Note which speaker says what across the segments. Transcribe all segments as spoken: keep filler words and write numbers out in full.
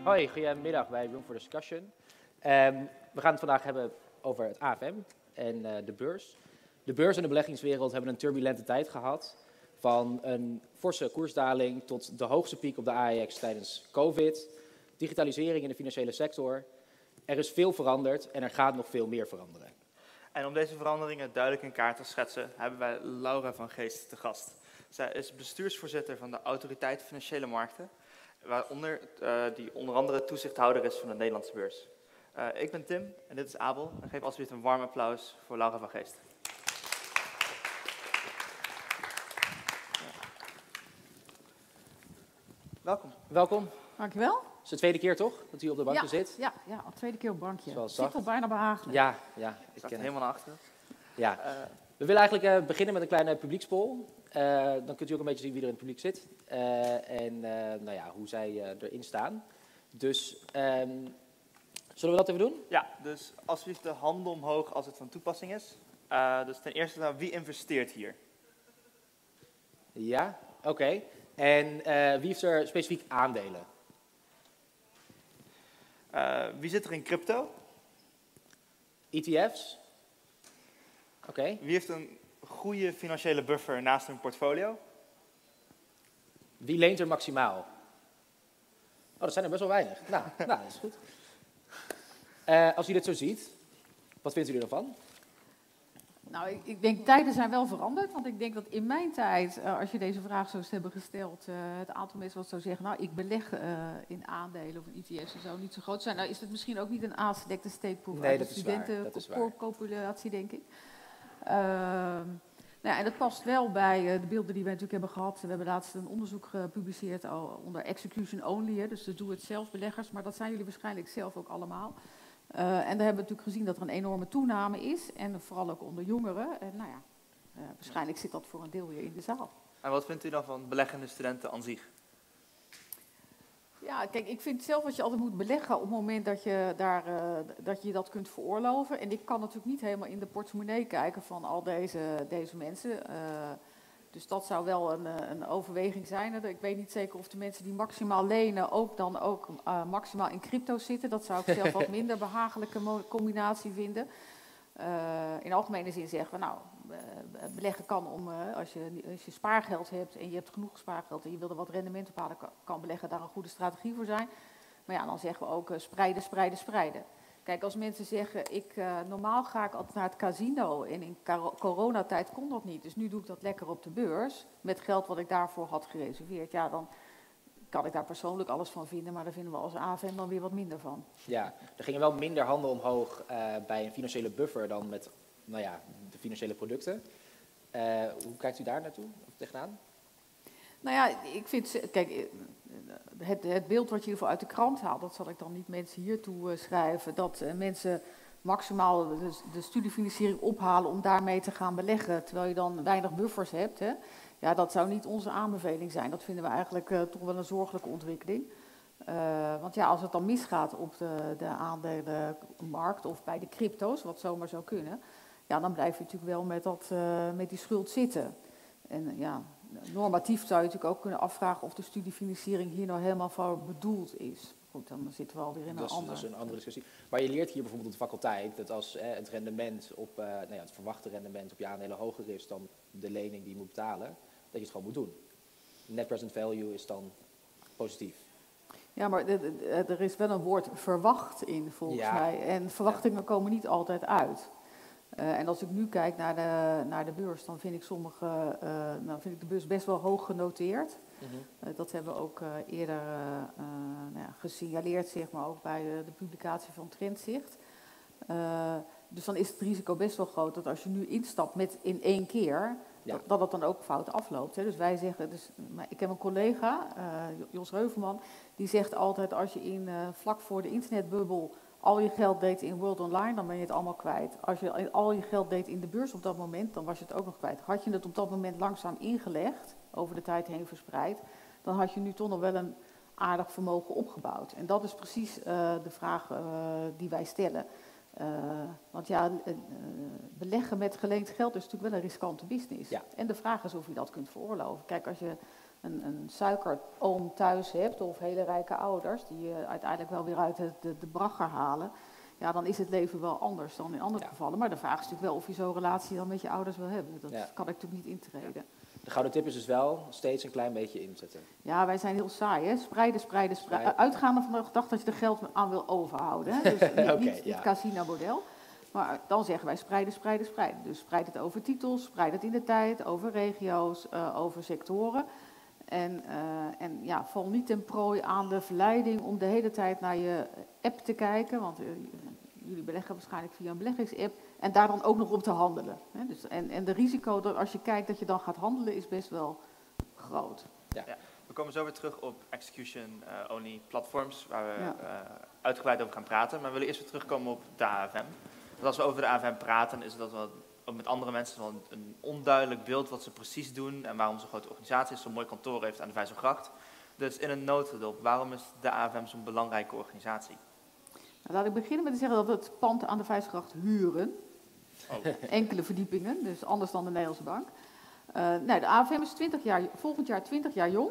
Speaker 1: Hoi, goedemiddag bij Room for Discussion. Um, we gaan het vandaag hebben over het A F M en uh, de beurs. De beurs en de beleggingswereld hebben een turbulente tijd gehad. Van een forse koersdaling tot de hoogste piek op de A E X tijdens COVID. Digitalisering in de financiële sector. Er is veel veranderd en er gaat nog veel meer veranderen.
Speaker 2: En om deze veranderingen duidelijk in kaart te schetsen, hebben wij Laura van Geest te gast. Zij is bestuursvoorzitter van de Autoriteit Financiële Markten, waaronder, uh, die onder andere toezichthouder is van de Nederlandse beurs. Uh, ik ben Tim en dit is Abel. En geef alsjeblieft een warm applaus voor Laura van Geest. Welkom.
Speaker 1: Welkom.
Speaker 3: Dankjewel.
Speaker 1: Het is de tweede keer toch dat u op de bankje
Speaker 3: ja,
Speaker 1: zit?
Speaker 3: Ja, ja, al tweede keer op het bankje.
Speaker 1: Zoals
Speaker 3: zit al bijna behagelijk.
Speaker 1: Ja, ja.
Speaker 2: Ik sta helemaal naar achteren.
Speaker 1: Ja. Uh, We willen eigenlijk uh, beginnen met een kleine publiekspol. Uh, dan kunt u ook een beetje zien wie er in het publiek zit. Uh, en uh, nou ja, hoe zij uh, erin staan. Dus, um, zullen we dat even doen?
Speaker 2: Ja, dus alsjeblieft de handen omhoog als het van toepassing is. Uh, dus ten eerste, nou, wie investeert hier?
Speaker 1: Ja, oké. Okay. En uh, wie heeft er specifiek aandelen?
Speaker 2: Uh, wie zit er in crypto?
Speaker 1: E T F's? Oké. Okay.
Speaker 2: Wie heeft een goede financiële buffer naast hun portfolio?
Speaker 1: Wie leent er maximaal? Oh, dat zijn er best wel weinig. Nou, nou dat is goed. Uh, als u dit zo ziet, wat vindt u ervan?
Speaker 3: Nou, ik, ik denk tijden zijn wel veranderd. Want ik denk dat in mijn tijd, uh, als je deze vraag zo hebben gesteld, uh, het aantal mensen wat zou zeggen, nou, ik beleg uh, in aandelen of in E T F's en zo niet zo groot zijn. Nou, is het misschien ook niet een aanstekte steekproef
Speaker 1: nee,
Speaker 3: uit
Speaker 1: dat
Speaker 3: de studentenpopulatie, denk ik. Uh, nou ja, en dat past wel bij uh, de beelden die wij natuurlijk hebben gehad. We hebben laatst een onderzoek gepubliceerd al onder execution only, hè, dus de doe-het-zelf beleggers. Maar dat zijn jullie waarschijnlijk zelf ook allemaal. Uh, en daar hebben we natuurlijk gezien dat er een enorme toename is. En vooral ook onder jongeren. En nou ja, uh, waarschijnlijk zit dat voor een deel hier in de zaal.
Speaker 2: En wat vindt u dan van beleggende studenten aan zich?
Speaker 3: Ja, kijk, ik vind zelf dat je altijd moet beleggen op het moment dat je, daar, uh, dat, je dat kunt veroorloven. En ik kan natuurlijk niet helemaal in de portemonnee kijken van al deze, deze mensen. Uh, dus dat zou wel een, een overweging zijn. Ik weet niet zeker of de mensen die maximaal lenen ook dan ook uh, maximaal in crypto zitten. Dat zou ik zelf wat minder behagelijke combinatie vinden. Uh, in algemene zin zeggen we, nou, uh, beleggen kan om, uh, als, je, als je spaargeld hebt en je hebt genoeg spaargeld en je wil er wat rendement op halen, kan, kan beleggen daar een goede strategie voor zijn. Maar ja, dan zeggen we ook uh, spreiden, spreiden, spreiden. Kijk, als mensen zeggen, ik, uh, normaal ga ik altijd naar het casino en in coronatijd kon dat niet. Dus nu doe ik dat lekker op de beurs met geld wat ik daarvoor had gereserveerd. Ja, dan kan ik daar persoonlijk alles van vinden, maar daar vinden we als A F M dan weer wat minder van.
Speaker 1: Ja, er gingen wel minder handen omhoog uh, bij een financiële buffer dan met nou ja, de financiële producten. Uh, hoe kijkt u daar naartoe, of tegenaan?
Speaker 3: Nou ja, ik vind, kijk, het, het beeld wat je hiervoor uit de krant haalt, dat zal ik dan niet mensen hiertoe uh, schrijven, dat uh, mensen maximaal de, de studiefinanciering ophalen om daarmee te gaan beleggen, terwijl je dan weinig buffers hebt, hè. Ja, dat zou niet onze aanbeveling zijn. Dat vinden we eigenlijk uh, toch wel een zorgelijke ontwikkeling. Uh, want ja, als het dan misgaat op de, de aandelenmarkt of bij de crypto's, wat zomaar zou kunnen, ja, dan blijf je natuurlijk wel met, dat, uh, met die schuld zitten. En uh, ja, normatief zou je natuurlijk ook kunnen afvragen of de studiefinanciering hier nou helemaal voor bedoeld is. Goed, dan zitten we alweer in een
Speaker 1: dat is,
Speaker 3: andere...
Speaker 1: Dat is een andere discussie. Maar je leert hier bijvoorbeeld op de faculteit dat als eh, het rendement op, uh, nou ja, het verwachte rendement op je aandelen hoger is dan de lening die je moet betalen, dat je het gewoon moet doen. Net present value is dan positief.
Speaker 3: Ja, maar er is wel een woord verwacht in, volgens ja. mij. En verwachtingen ja. komen niet altijd uit. Uh, en als ik nu kijk naar de, naar de beurs, dan vind ik sommige, uh, nou vind ik de beurs best wel hoog genoteerd. Mm-hmm. Uh, dat hebben we ook uh, eerder uh, uh, nou ja, gesignaleerd, zeg maar, ook bij de, de publicatie van Trendzicht. Uh, dus dan is het risico best wel groot dat als je nu instapt met in één keer, ja. dat, dat het dan ook fout afloopt. Hè. Dus wij zeggen, dus, maar ik heb een collega, uh, Jos Heuvelman, die zegt altijd als je in, uh, vlak voor de internetbubbel al je geld deed in World Online, dan ben je het allemaal kwijt. Als je al je geld deed in de beurs op dat moment, dan was je het ook nog kwijt. Had je het op dat moment langzaam ingelegd, over de tijd heen verspreid, dan had je nu toch nog wel een aardig vermogen opgebouwd. En dat is precies uh, de vraag uh, die wij stellen. Uh, want ja, uh, beleggen met geleend geld is natuurlijk wel een riskante business. Ja. En de vraag is of je dat kunt veroorloven. Kijk, als je een, een suikeroom thuis hebt of hele rijke ouders die je uiteindelijk wel weer uit de, de, de bragger halen, ja, dan is het leven wel anders dan in andere ja. gevallen. Maar de vraag is natuurlijk wel of je zo'n relatie dan met je ouders wil hebben. Dat ja. kan ik natuurlijk niet intreden.
Speaker 1: De gouden tip is dus wel steeds een klein beetje inzetten.
Speaker 3: Ja, wij zijn heel saai, hè? Spreiden, spreiden, spreiden. Uitgaande van de gedachte dat je er geld aan wil overhouden. Hè? Dus niet, okay, niet ja. het casino-model. Maar dan zeggen wij spreiden, spreiden, spreiden. Dus spreid het over titels, spreid het in de tijd, over regio's, uh, over sectoren. En, uh, en ja, val niet ten prooi aan de verleiding om de hele tijd naar je app te kijken. Want uh, jullie beleggen waarschijnlijk via een beleggingsapp. En daar dan ook nog op te handelen. Hè? Dus, en, en de risico dat als je kijkt dat je dan gaat handelen is best wel groot.
Speaker 2: Ja. Ja, we komen zo weer terug op execution-only uh, platforms, waar we ja. uh, uitgebreid over gaan praten. Maar we willen eerst weer terugkomen op de A F M. Want als we over de A F M praten, is dat wel, ook met andere mensen wel een, een onduidelijk beeld wat ze precies doen en waarom zo'n grote organisatie is, zo'n mooi kantoor heeft aan de Vijzelgracht. Dus in een notendop, waarom is de A F M zo'n belangrijke organisatie?
Speaker 3: Nou, laat ik beginnen met te zeggen dat we het pand aan de Vijzelgracht huren. Oh. Enkele verdiepingen, dus anders dan de Nederlandse Bank. Uh, nee, de A F M is twintig jaar, volgend jaar twintig jaar jong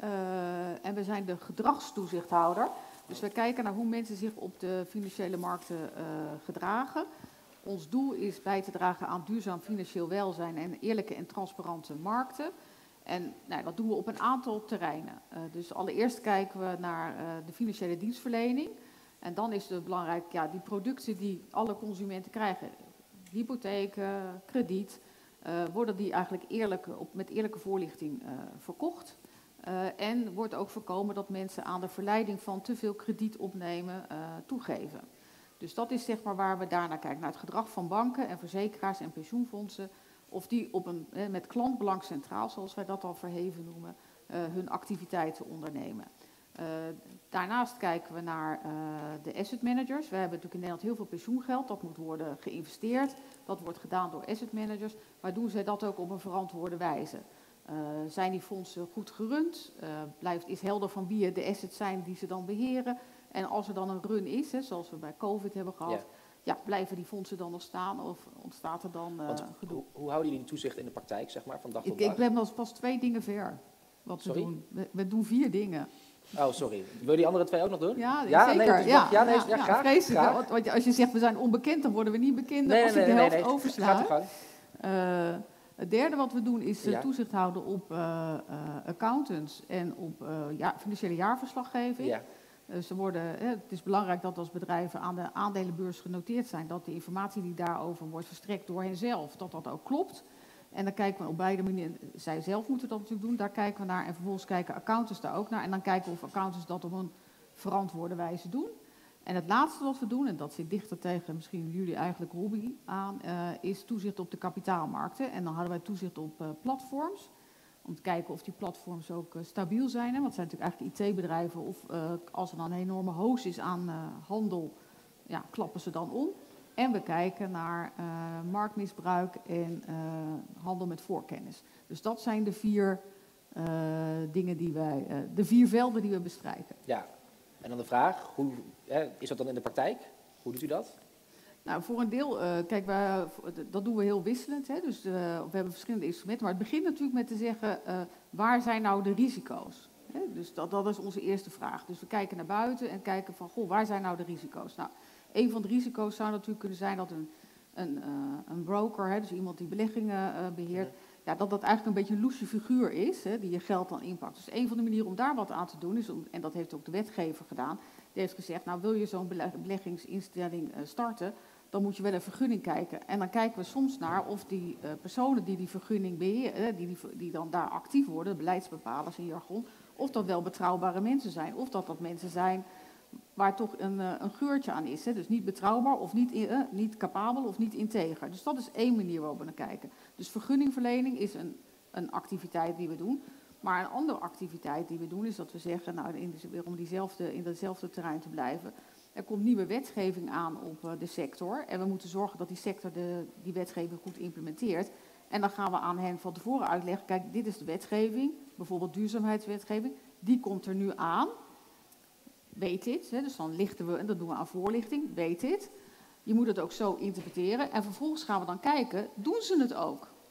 Speaker 3: uh, en we zijn de gedragstoezichthouder. Dus we kijken naar hoe mensen zich op de financiële markten uh, gedragen. Ons doel is bij te dragen aan duurzaam financieel welzijn en eerlijke en transparante markten. En nou, dat doen we op een aantal terreinen. Uh, dus allereerst kijken we naar uh, de financiële dienstverlening. En dan is het belangrijk, ja, die producten die alle consumenten krijgen, hypotheken, krediet, uh, worden die eigenlijk eerlijk, op, met eerlijke voorlichting uh, verkocht. Uh, en wordt ook voorkomen dat mensen aan de verleiding van te veel krediet opnemen uh, toegeven. Dus dat is zeg maar waar we daarnaar kijken, naar het gedrag van banken en verzekeraars en pensioenfondsen, of die op een, eh, met klantbelang centraal, zoals wij dat al verheven noemen, uh, hun activiteiten ondernemen. Uh, daarnaast kijken we naar uh, de asset managers. We hebben natuurlijk in Nederland heel veel pensioengeld, dat moet worden geïnvesteerd. Dat wordt gedaan door asset managers, maar doen zij dat ook op een verantwoorde wijze? Uh, zijn die fondsen goed gerund? Uh, blijft, is helder van wie de assets zijn die ze dan beheren? En als er dan een run is, hè, zoals we bij COVID hebben gehad, ja. Ja, blijven die fondsen dan nog staan of ontstaat er dan uh,
Speaker 1: Want,
Speaker 3: gedoe?
Speaker 1: Hoe, hoe houden jullie die toezicht in de praktijk, zeg maar, van dag tot
Speaker 3: ik,
Speaker 1: dag?
Speaker 3: Ik ben pas twee dingen ver, wat sorry? we doen. We, we doen vier dingen.
Speaker 1: Oh, sorry. Wil je die andere twee ook nog doen?
Speaker 3: Ja,
Speaker 1: ja
Speaker 3: zeker.
Speaker 1: Nee, ja, ja, nee, ja, ja, graag.
Speaker 3: Vreselijk,
Speaker 1: graag.
Speaker 3: Want als je zegt we zijn onbekend, dan worden we niet bekend.
Speaker 1: Nee,
Speaker 3: als
Speaker 1: nee,
Speaker 3: ik de
Speaker 1: nee,
Speaker 3: helft
Speaker 1: nee, nee.
Speaker 3: oversla.
Speaker 1: Gaat gang.
Speaker 3: Uh, het derde wat we doen is
Speaker 1: ja.
Speaker 3: toezicht houden op uh, uh, accountants en op uh, ja, financiële jaarverslaggeving. Ja. Dus er worden, het is belangrijk dat als bedrijven aan de aandelenbeurs genoteerd zijn, dat de informatie die daarover wordt verstrekt door henzelf, dat dat ook klopt. En dan kijken we op beide manieren, zij zelf moeten dat natuurlijk doen, daar kijken we naar en vervolgens kijken accountants daar ook naar. En dan kijken we of accountants dat op een verantwoorde wijze doen. En het laatste wat we doen, en dat zit dichter tegen misschien jullie eigenlijk hobby aan, uh, is toezicht op de kapitaalmarkten. En dan hadden wij toezicht op uh, platforms. Om te kijken of die platforms ook uh, stabiel zijn. Hè? Want het zijn natuurlijk eigenlijk I T-bedrijven. Of uh, als er dan een enorme hoos is aan uh, handel, ja, klappen ze dan om. En we kijken naar uh, marktmisbruik en uh, handel met voorkennis. Dus dat zijn de vier uh, dingen die wij, uh, de vier velden die we bestrijken.
Speaker 1: Ja, en dan de vraag, hoe hè, is dat dan in de praktijk? Hoe doet u dat?
Speaker 3: Nou, voor een deel, uh, kijk, wij, dat doen we heel wisselend. Hè? Dus uh, we hebben verschillende instrumenten. Maar het begint natuurlijk met te zeggen, uh, waar zijn nou de risico's? Hè? Dus dat, dat is onze eerste vraag. Dus we kijken naar buiten en kijken van, goh, waar zijn nou de risico's? Nou, een van de risico's zou natuurlijk kunnen zijn dat een, een, uh, een broker, hè, dus iemand die beleggingen uh, beheert, ja. Ja, dat dat eigenlijk een beetje een loesje figuur is, hè, die je geld dan inpakt. Dus een van de manieren om daar wat aan te doen is, om, en dat heeft ook de wetgever gedaan, die heeft gezegd, nou wil je zo'n beleggingsinstelling uh, starten, dan moet je wel een vergunning kijken. En dan kijken we soms naar of die uh, personen die die vergunning beheren, die, die, die dan daar actief worden, de beleidsbepalers in jargon, of dat wel betrouwbare mensen zijn. Of dat dat mensen zijn waar toch een, uh, een geurtje aan is. Hè? Dus niet betrouwbaar of niet, uh, niet capabel of niet integer. Dus dat is één manier waarop we naar kijken. Dus vergunningverlening is een, een activiteit die we doen. Maar een andere activiteit die we doen is dat we zeggen, nou, in de, om diezelfde, in datzelfde terrein te blijven, er komt nieuwe wetgeving aan op uh, de sector. En we moeten zorgen dat die sector de, die wetgeving goed implementeert. En dan gaan we aan hen van tevoren uitleggen, kijk, dit is de wetgeving, bijvoorbeeld duurzaamheidswetgeving, die komt er nu aan. Weet dit, hè? Dus dan lichten we, en dat doen we aan voorlichting, weet dit. Je moet het ook zo interpreteren. En vervolgens gaan we dan kijken, doen ze het ook?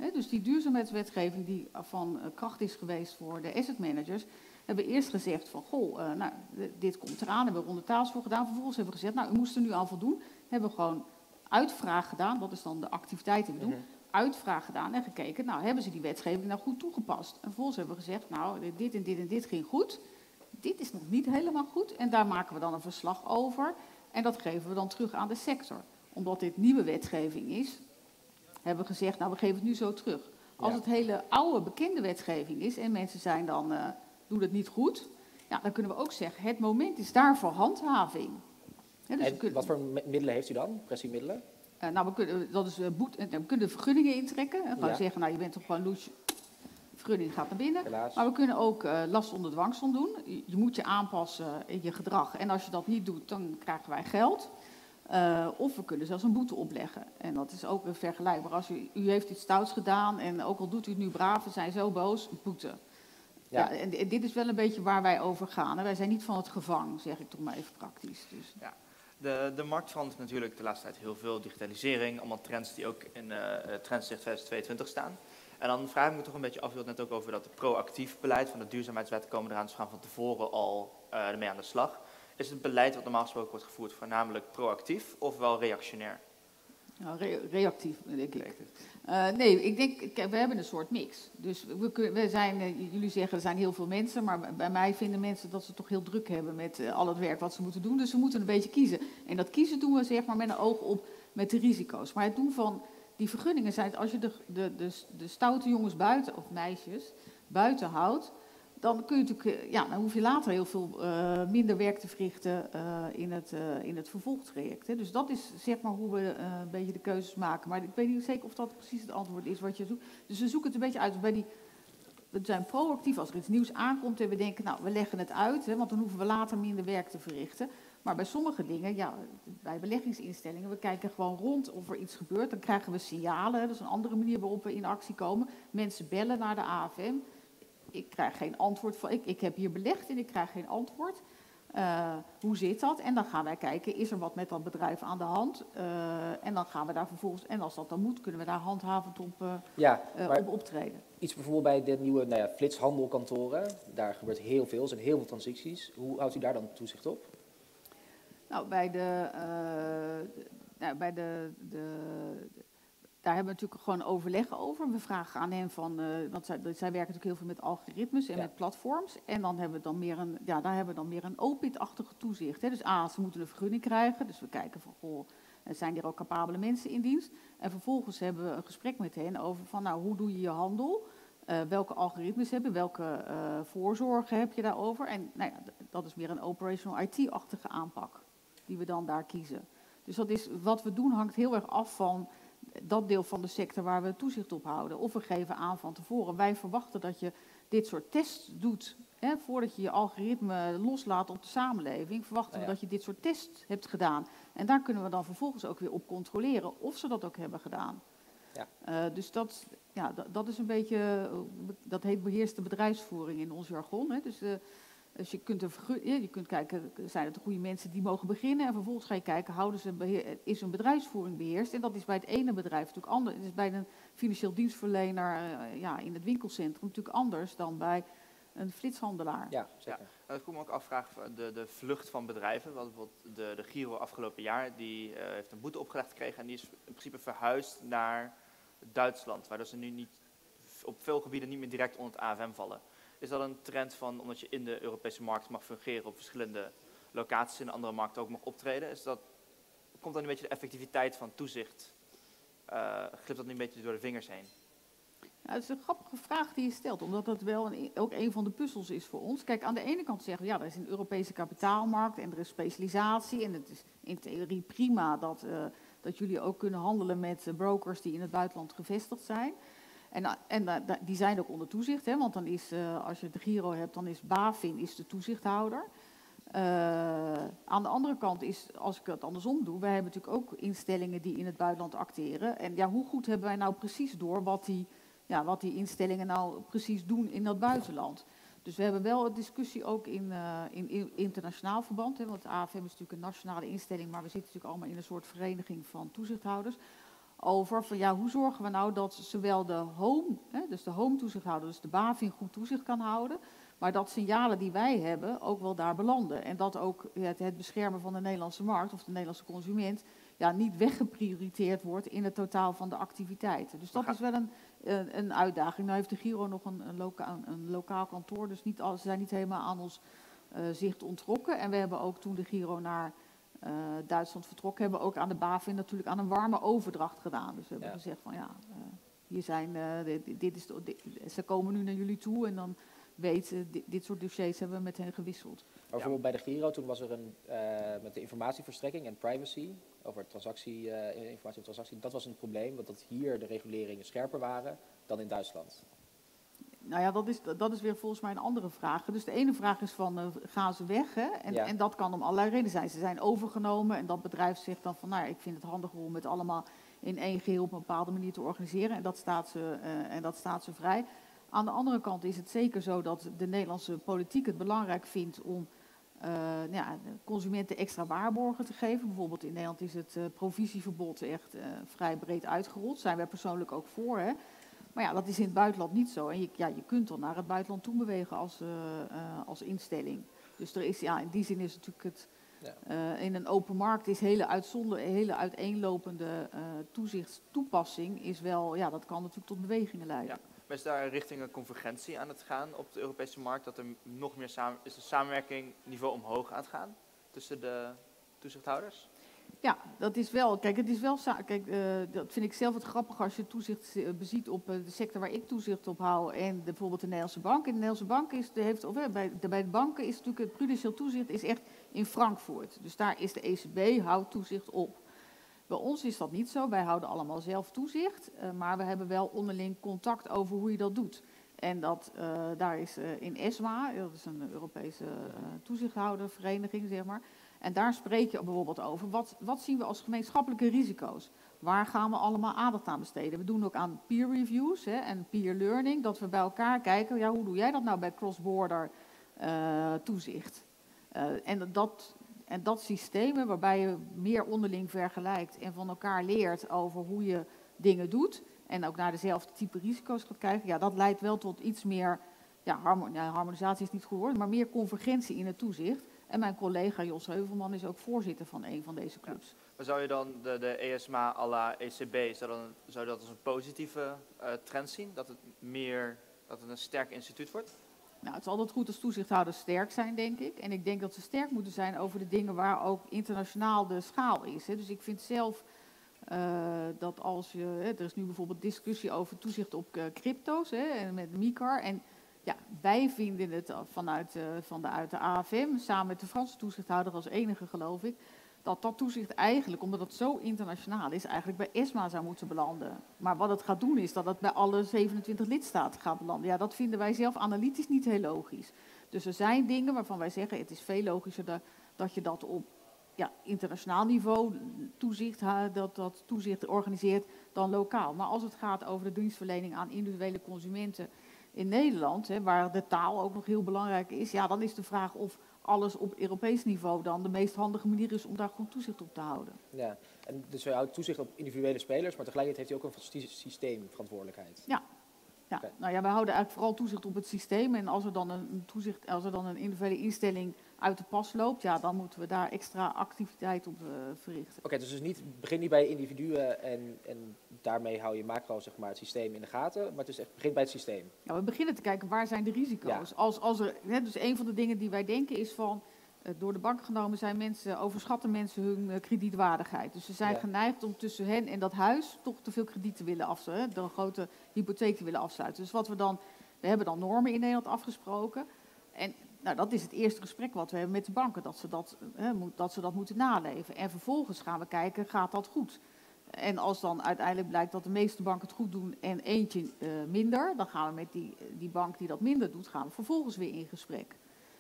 Speaker 3: He, dus die duurzaamheidswetgeving die van uh, kracht is geweest voor de asset managers, hebben eerst gezegd van, goh, uh, nou, dit komt eraan, hebben we rond de tafel voor gedaan. Vervolgens hebben we gezegd, nou, u moest er nu aan voldoen. Hebben we gewoon uitvraag gedaan, dat is dan de activiteit die we doen. Mm-hmm. Uitvraag gedaan en gekeken, nou, hebben ze die wetgeving nou goed toegepast? En vervolgens hebben we gezegd, nou, dit en dit en dit ging goed. Dit is nog niet helemaal goed en daar maken we dan een verslag over. En dat geven we dan terug aan de sector. Omdat dit nieuwe wetgeving is, hebben we gezegd, nou, we geven het nu zo terug. Als ja. het hele oude, bekende wetgeving is en mensen zijn dan, uh, doen het niet goed, ja, dan kunnen we ook zeggen, het moment is daar voor handhaving.
Speaker 1: Ja, dus en kunnen, wat voor middelen heeft u dan, pressiemiddelen?
Speaker 3: Uh, nou, we kunnen, dat is, uh, boet, uh, we kunnen vergunningen intrekken. En gewoon ja. zeggen, nou, je bent toch gewoon loes, vergunning gaat naar binnen.
Speaker 1: Helaas.
Speaker 3: Maar we kunnen ook uh, last onder dwangsom doen. Je, je moet je aanpassen in je gedrag. En als je dat niet doet, dan krijgen wij geld. Uh, of we kunnen zelfs een boete opleggen. En dat is ook vergelijkbaar. Als u, u heeft iets stouts gedaan en ook al doet u het nu braaf, we zijn zo boos, boete. Ja. Ja, en, en dit is wel een beetje waar wij over gaan. En wij zijn niet van het gevang, zeg ik toch maar even praktisch. Dus.
Speaker 2: Ja. De, de markt verandert natuurlijk de laatste tijd heel veel. Digitalisering, allemaal trends die ook in uh, Trendsdicht twintig tweeëntwintig staan. En dan vraag ik me toch een beetje af, u had het net ook over dat het proactief beleid van de duurzaamheidswet komen eraan, dus gaan van tevoren al uh, ermee aan de slag. Is het beleid wat normaal gesproken wordt gevoerd voornamelijk proactief of wel reactionair?
Speaker 3: Nou, re reactief, denk ik. Uh, nee, ik denk, kijk, we hebben een soort mix. Dus we, kunnen, we zijn, uh, jullie zeggen er zijn heel veel mensen, maar bij mij vinden mensen dat ze toch heel druk hebben met uh, al het werk wat ze moeten doen. Dus ze moeten een beetje kiezen. En dat kiezen doen we zeg maar met een oog op met de risico's. Maar het doen van die vergunningen zijn, als je de, de, de, de stoute jongens buiten, of meisjes, buiten houdt, dan kun je natuurlijk, ja, dan hoef je later heel veel uh, minder werk te verrichten uh, in, het, uh, in het vervolgtraject. Hè. Dus dat is zeg maar hoe we uh, een beetje de keuzes maken. Maar ik weet niet zeker of dat precies het antwoord is wat je zoekt. Dus we zoeken het een beetje uit. Bij die, we zijn proactief als er iets nieuws aankomt en we denken, nou, we leggen het uit, hè, want dan hoeven we later minder werk te verrichten. Maar bij sommige dingen, ja, bij beleggingsinstellingen, we kijken gewoon rond of er iets gebeurt. Dan krijgen we signalen, dat is een andere manier waarop we in actie komen. Mensen bellen naar de A F M. Ik krijg geen antwoord van, ik, ik heb hier belegd en ik krijg geen antwoord. Uh, hoe zit dat? En dan gaan wij kijken, is er wat met dat bedrijf aan de hand? Uh, en dan gaan we daar vervolgens, en als dat dan moet, kunnen we daar handhavend op, uh, ja, uh, op optreden.
Speaker 1: Iets bijvoorbeeld bij de nieuwe nou ja, flitshandelkantoren, daar gebeurt heel veel, er zijn heel veel transities. Hoe houdt u daar dan toezicht op?
Speaker 3: Nou, bij de, uh, nou, bij de, de daar hebben we natuurlijk gewoon overleg over. We vragen aan hen van, uh, want zij, zij werken natuurlijk heel veel met algoritmes en ja. met platforms. En dan hebben we dan meer een, ja, daar hebben we dan meer een O P I T-achtige toezicht. Hè. Dus A, ze moeten een vergunning krijgen. Dus we kijken van, goh, zijn er ook capabele mensen in dienst? En vervolgens hebben we een gesprek met hen over van, nou, hoe doe je je handel? Uh, welke algoritmes hebben, welke uh, voorzorgen heb je daarover? En nou ja, dat is meer een operational I T-achtige aanpak die we dan daar kiezen. Dus dat is, wat we doen hangt heel erg af van dat deel van de sector waar we toezicht op houden. Of we geven aan van tevoren. Wij verwachten dat je dit soort tests doet, hè, voordat je je algoritme loslaat op de samenleving. Verwachten we ja, ja. dat je dit soort tests hebt gedaan. En daar kunnen we dan vervolgens ook weer op controleren of ze dat ook hebben gedaan. Ja. Uh, dus dat, ja, dat, dat is een beetje, dat heet beheerste bedrijfsvoering in ons jargon. Hè. Dus, uh, dus je kunt, er, je kunt kijken, zijn het de goede mensen die mogen beginnen? En vervolgens ga je kijken, houden ze beheer, is hun bedrijfsvoering beheerst? En dat is bij het ene bedrijf natuurlijk anders. Het is bij een financieel dienstverlener uh, ja, in het winkelcentrum natuurlijk anders dan bij een flitshandelaar.
Speaker 2: Ja, zeker. Ja, ik kom me ook afvragen, de, de vlucht van bedrijven. Bijvoorbeeld de, de Giro afgelopen jaar, die uh, heeft een boete opgelegd gekregen en die is in principe verhuisd naar Duitsland, waardoor ze nu niet, op veel gebieden niet meer direct onder het A F M vallen. Is dat een trend van, omdat je in de Europese markt mag fungeren op verschillende locaties, in andere markten ook mag optreden? Is dat, komt dan een beetje de effectiviteit van toezicht, uh, glipt dat nu een beetje door de vingers heen?
Speaker 3: Nou, dat is een grappige vraag die je stelt, omdat dat wel een, ook een van de puzzels is voor ons. Kijk, aan de ene kant zeggen we, ja, er is een Europese kapitaalmarkt en er is specialisatie. En het is in theorie prima dat, uh, dat jullie ook kunnen handelen met uh, brokers die in het buitenland gevestigd zijn. En, en uh, die zijn ook onder toezicht, hè, want dan is, uh, als je de Giro hebt, dan is BaFin is de toezichthouder. Uh, aan de andere kant is, als ik het andersom doe, wij hebben natuurlijk ook instellingen die in het buitenland acteren. En ja, hoe goed hebben wij nou precies door wat die, ja, wat die instellingen nou precies doen in dat buitenland? Dus we hebben wel een discussie ook in, uh, in, in internationaal verband, hè, want de A F M is natuurlijk een nationale instelling, maar we zitten natuurlijk allemaal in een soort vereniging van toezichthouders. over van ja, hoe zorgen we nou dat zowel de home, hè, dus de home toezichthouder, dus de BaFin goed toezicht kan houden, maar dat signalen die wij hebben ook wel daar belanden. En dat ook het, het beschermen van de Nederlandse markt of de Nederlandse consument ja, niet weggeprioriteerd wordt in het totaal van de activiteiten. Dus dat is wel een, een, een uitdaging. Nou heeft de Giro nog een, een, loka, een lokaal kantoor, dus niet al, ze zijn niet helemaal aan ons uh, zicht ontrokken. En we hebben ook toen de Giro naar uh, Duitsland vertrok, hebben we ook aan de BaFin natuurlijk aan een warme overdracht gedaan. Dus we hebben ja. gezegd van ja, uh, hier zijn, uh, dit, dit is, dit, ze komen nu naar jullie toe en dan weet, uh, dit, dit soort dossiers hebben we met hen gewisseld.
Speaker 1: Maar bijvoorbeeld bij de Giro, toen was er een, uh, met de informatieverstrekking en privacy, over transactie, uh, informatie over transactie, dat was een probleem, want dat hier de reguleringen scherper waren dan in Duitsland.
Speaker 3: Nou ja, dat is, dat is weer volgens mij een andere vraag. Dus de ene vraag is van, uh, gaan ze weg? Hè? En, ja. en dat kan om allerlei redenen zijn. Ze zijn overgenomen en dat bedrijf zegt dan van, nou ja, ik vind het handiger om het allemaal in één geheel op een bepaalde manier te organiseren. En dat staat ze, uh, en dat staat ze vrij. Aan de andere kant is het zeker zo dat de Nederlandse politiek het belangrijk vindt om uh, ja, consumenten extra waarborgen te geven. Bijvoorbeeld in Nederland is het uh, provisieverbod echt uh, vrij breed uitgerold. Daar zijn wij persoonlijk ook voor, hè. Maar ja, dat is in het buitenland niet zo. En je, ja, je kunt dan naar het buitenland toe bewegen als, uh, uh, als instelling. Dus er is, ja, in die zin is natuurlijk het, uh, in een open markt is hele, uitzonder, hele uiteenlopende uh, toezichtstoepassing is wel, ja, dat kan natuurlijk tot bewegingen leiden.
Speaker 2: Ja. Maar is daar richting een convergentie aan het gaan op de Europese markt, dat er nog meer samen, is de samenwerking niveau omhoog aan het gaan tussen de toezichthouders?
Speaker 3: Ja, dat is wel, kijk, het is wel, kijk, uh, dat vind ik zelf het grappig als je toezicht uh, beziet op uh, de sector waar ik toezicht op hou en de, bijvoorbeeld de Nederlandse bank. En de Nederlandse bank is, de heeft, of, uh, bij, de, bij de banken is natuurlijk het prudentieel toezicht is echt in Frankfurt. Dus daar is de E C B, houdt toezicht op. Bij ons is dat niet zo, wij houden allemaal zelf toezicht, uh, maar we hebben wel onderling contact over hoe je dat doet. En dat, uh, daar is uh, in ESMA, dat is een Europese uh, toezichthoudervereniging, zeg maar. En daar spreek je bijvoorbeeld over, wat, wat zien we als gemeenschappelijke risico's? Waar gaan we allemaal aandacht aan besteden? We doen ook aan peer reviews hè, en peer learning, dat we bij elkaar kijken, ja, hoe doe jij dat nou bij cross-border uh, toezicht? Uh, en dat... En dat systeem, waarbij je meer onderling vergelijkt en van elkaar leert over hoe je dingen doet en ook naar dezelfde type risico's gaat kijken, ja, dat leidt wel tot iets meer, ja, harmon- ja harmonisatie is niet goed woord, maar meer convergentie in het toezicht. En mijn collega Jos Heuvelman is ook voorzitter van een van deze clubs.
Speaker 2: Ja. Maar zou je dan de, de E S M A à la E C B, zou, dan, zou je dat als een positieve uh, trend zien, dat het meer, dat het een sterk instituut wordt?
Speaker 3: Nou, het is altijd goed als toezichthouders sterk zijn, denk ik. En ik denk dat ze sterk moeten zijn over de dingen waar ook internationaal de schaal is. Hè. Dus ik vind zelf uh, dat als je... Hè, er is nu bijvoorbeeld discussie over toezicht op uh, crypto's hè, en met MiCAR. En ja, wij vinden het vanuit, uh, van de, uit de A F M, samen met de Franse toezichthouder als enige geloof ik, dat dat toezicht eigenlijk, omdat het zo internationaal is, eigenlijk bij ESMA zou moeten belanden. Maar wat het gaat doen is dat het bij alle zevenentwintig lidstaten gaat belanden. Ja, dat vinden wij zelf analytisch niet heel logisch. Dus er zijn dingen waarvan wij zeggen, het is veel logischer dat, dat je dat op ja, internationaal niveau toezicht, dat, dat toezicht organiseert dan lokaal. Maar als het gaat over de dienstverlening aan individuele consumenten in Nederland, hè, waar de taal ook nog heel belangrijk is, ja, dan is de vraag of alles op Europees niveau dan de meest handige manier is om daar goed toezicht op te houden.
Speaker 1: Ja, en dus hij houdt toezicht op individuele spelers, maar tegelijkertijd heeft hij ook een systeemverantwoordelijkheid.
Speaker 3: Ja. Ja. Okay. Nou ja, wij houden eigenlijk vooral toezicht op het systeem. En als er dan een, toezicht, als er dan een individuele instelling uit de pas loopt, ja, dan moeten we daar extra activiteit op uh, verrichten.
Speaker 1: Oké, okay, dus, dus niet, begin niet bij individuen en, en daarmee hou je macro zeg maar, het systeem in de gaten, maar het is echt, begint bij het systeem.
Speaker 3: Ja, we beginnen te kijken waar zijn de risico's. Ja. Als, als er, hè, dus een van de dingen die wij denken is van, uh, door de bank genomen zijn mensen, overschatten mensen hun uh, kredietwaardigheid. Dus ze zijn ja. geneigd om tussen hen en dat huis toch te veel krediet te willen afsluiten, een grote hypotheek te willen afsluiten. Dus wat we dan, we hebben dan normen in Nederland afgesproken. En nou, dat is het eerste gesprek wat we hebben met de banken, dat ze dat, hè, moet, dat ze dat moeten naleven. En vervolgens gaan we kijken, gaat dat goed? En als dan uiteindelijk blijkt dat de meeste banken het goed doen en eentje uh, minder, dan gaan we met die, die bank die dat minder doet, gaan we vervolgens weer in gesprek.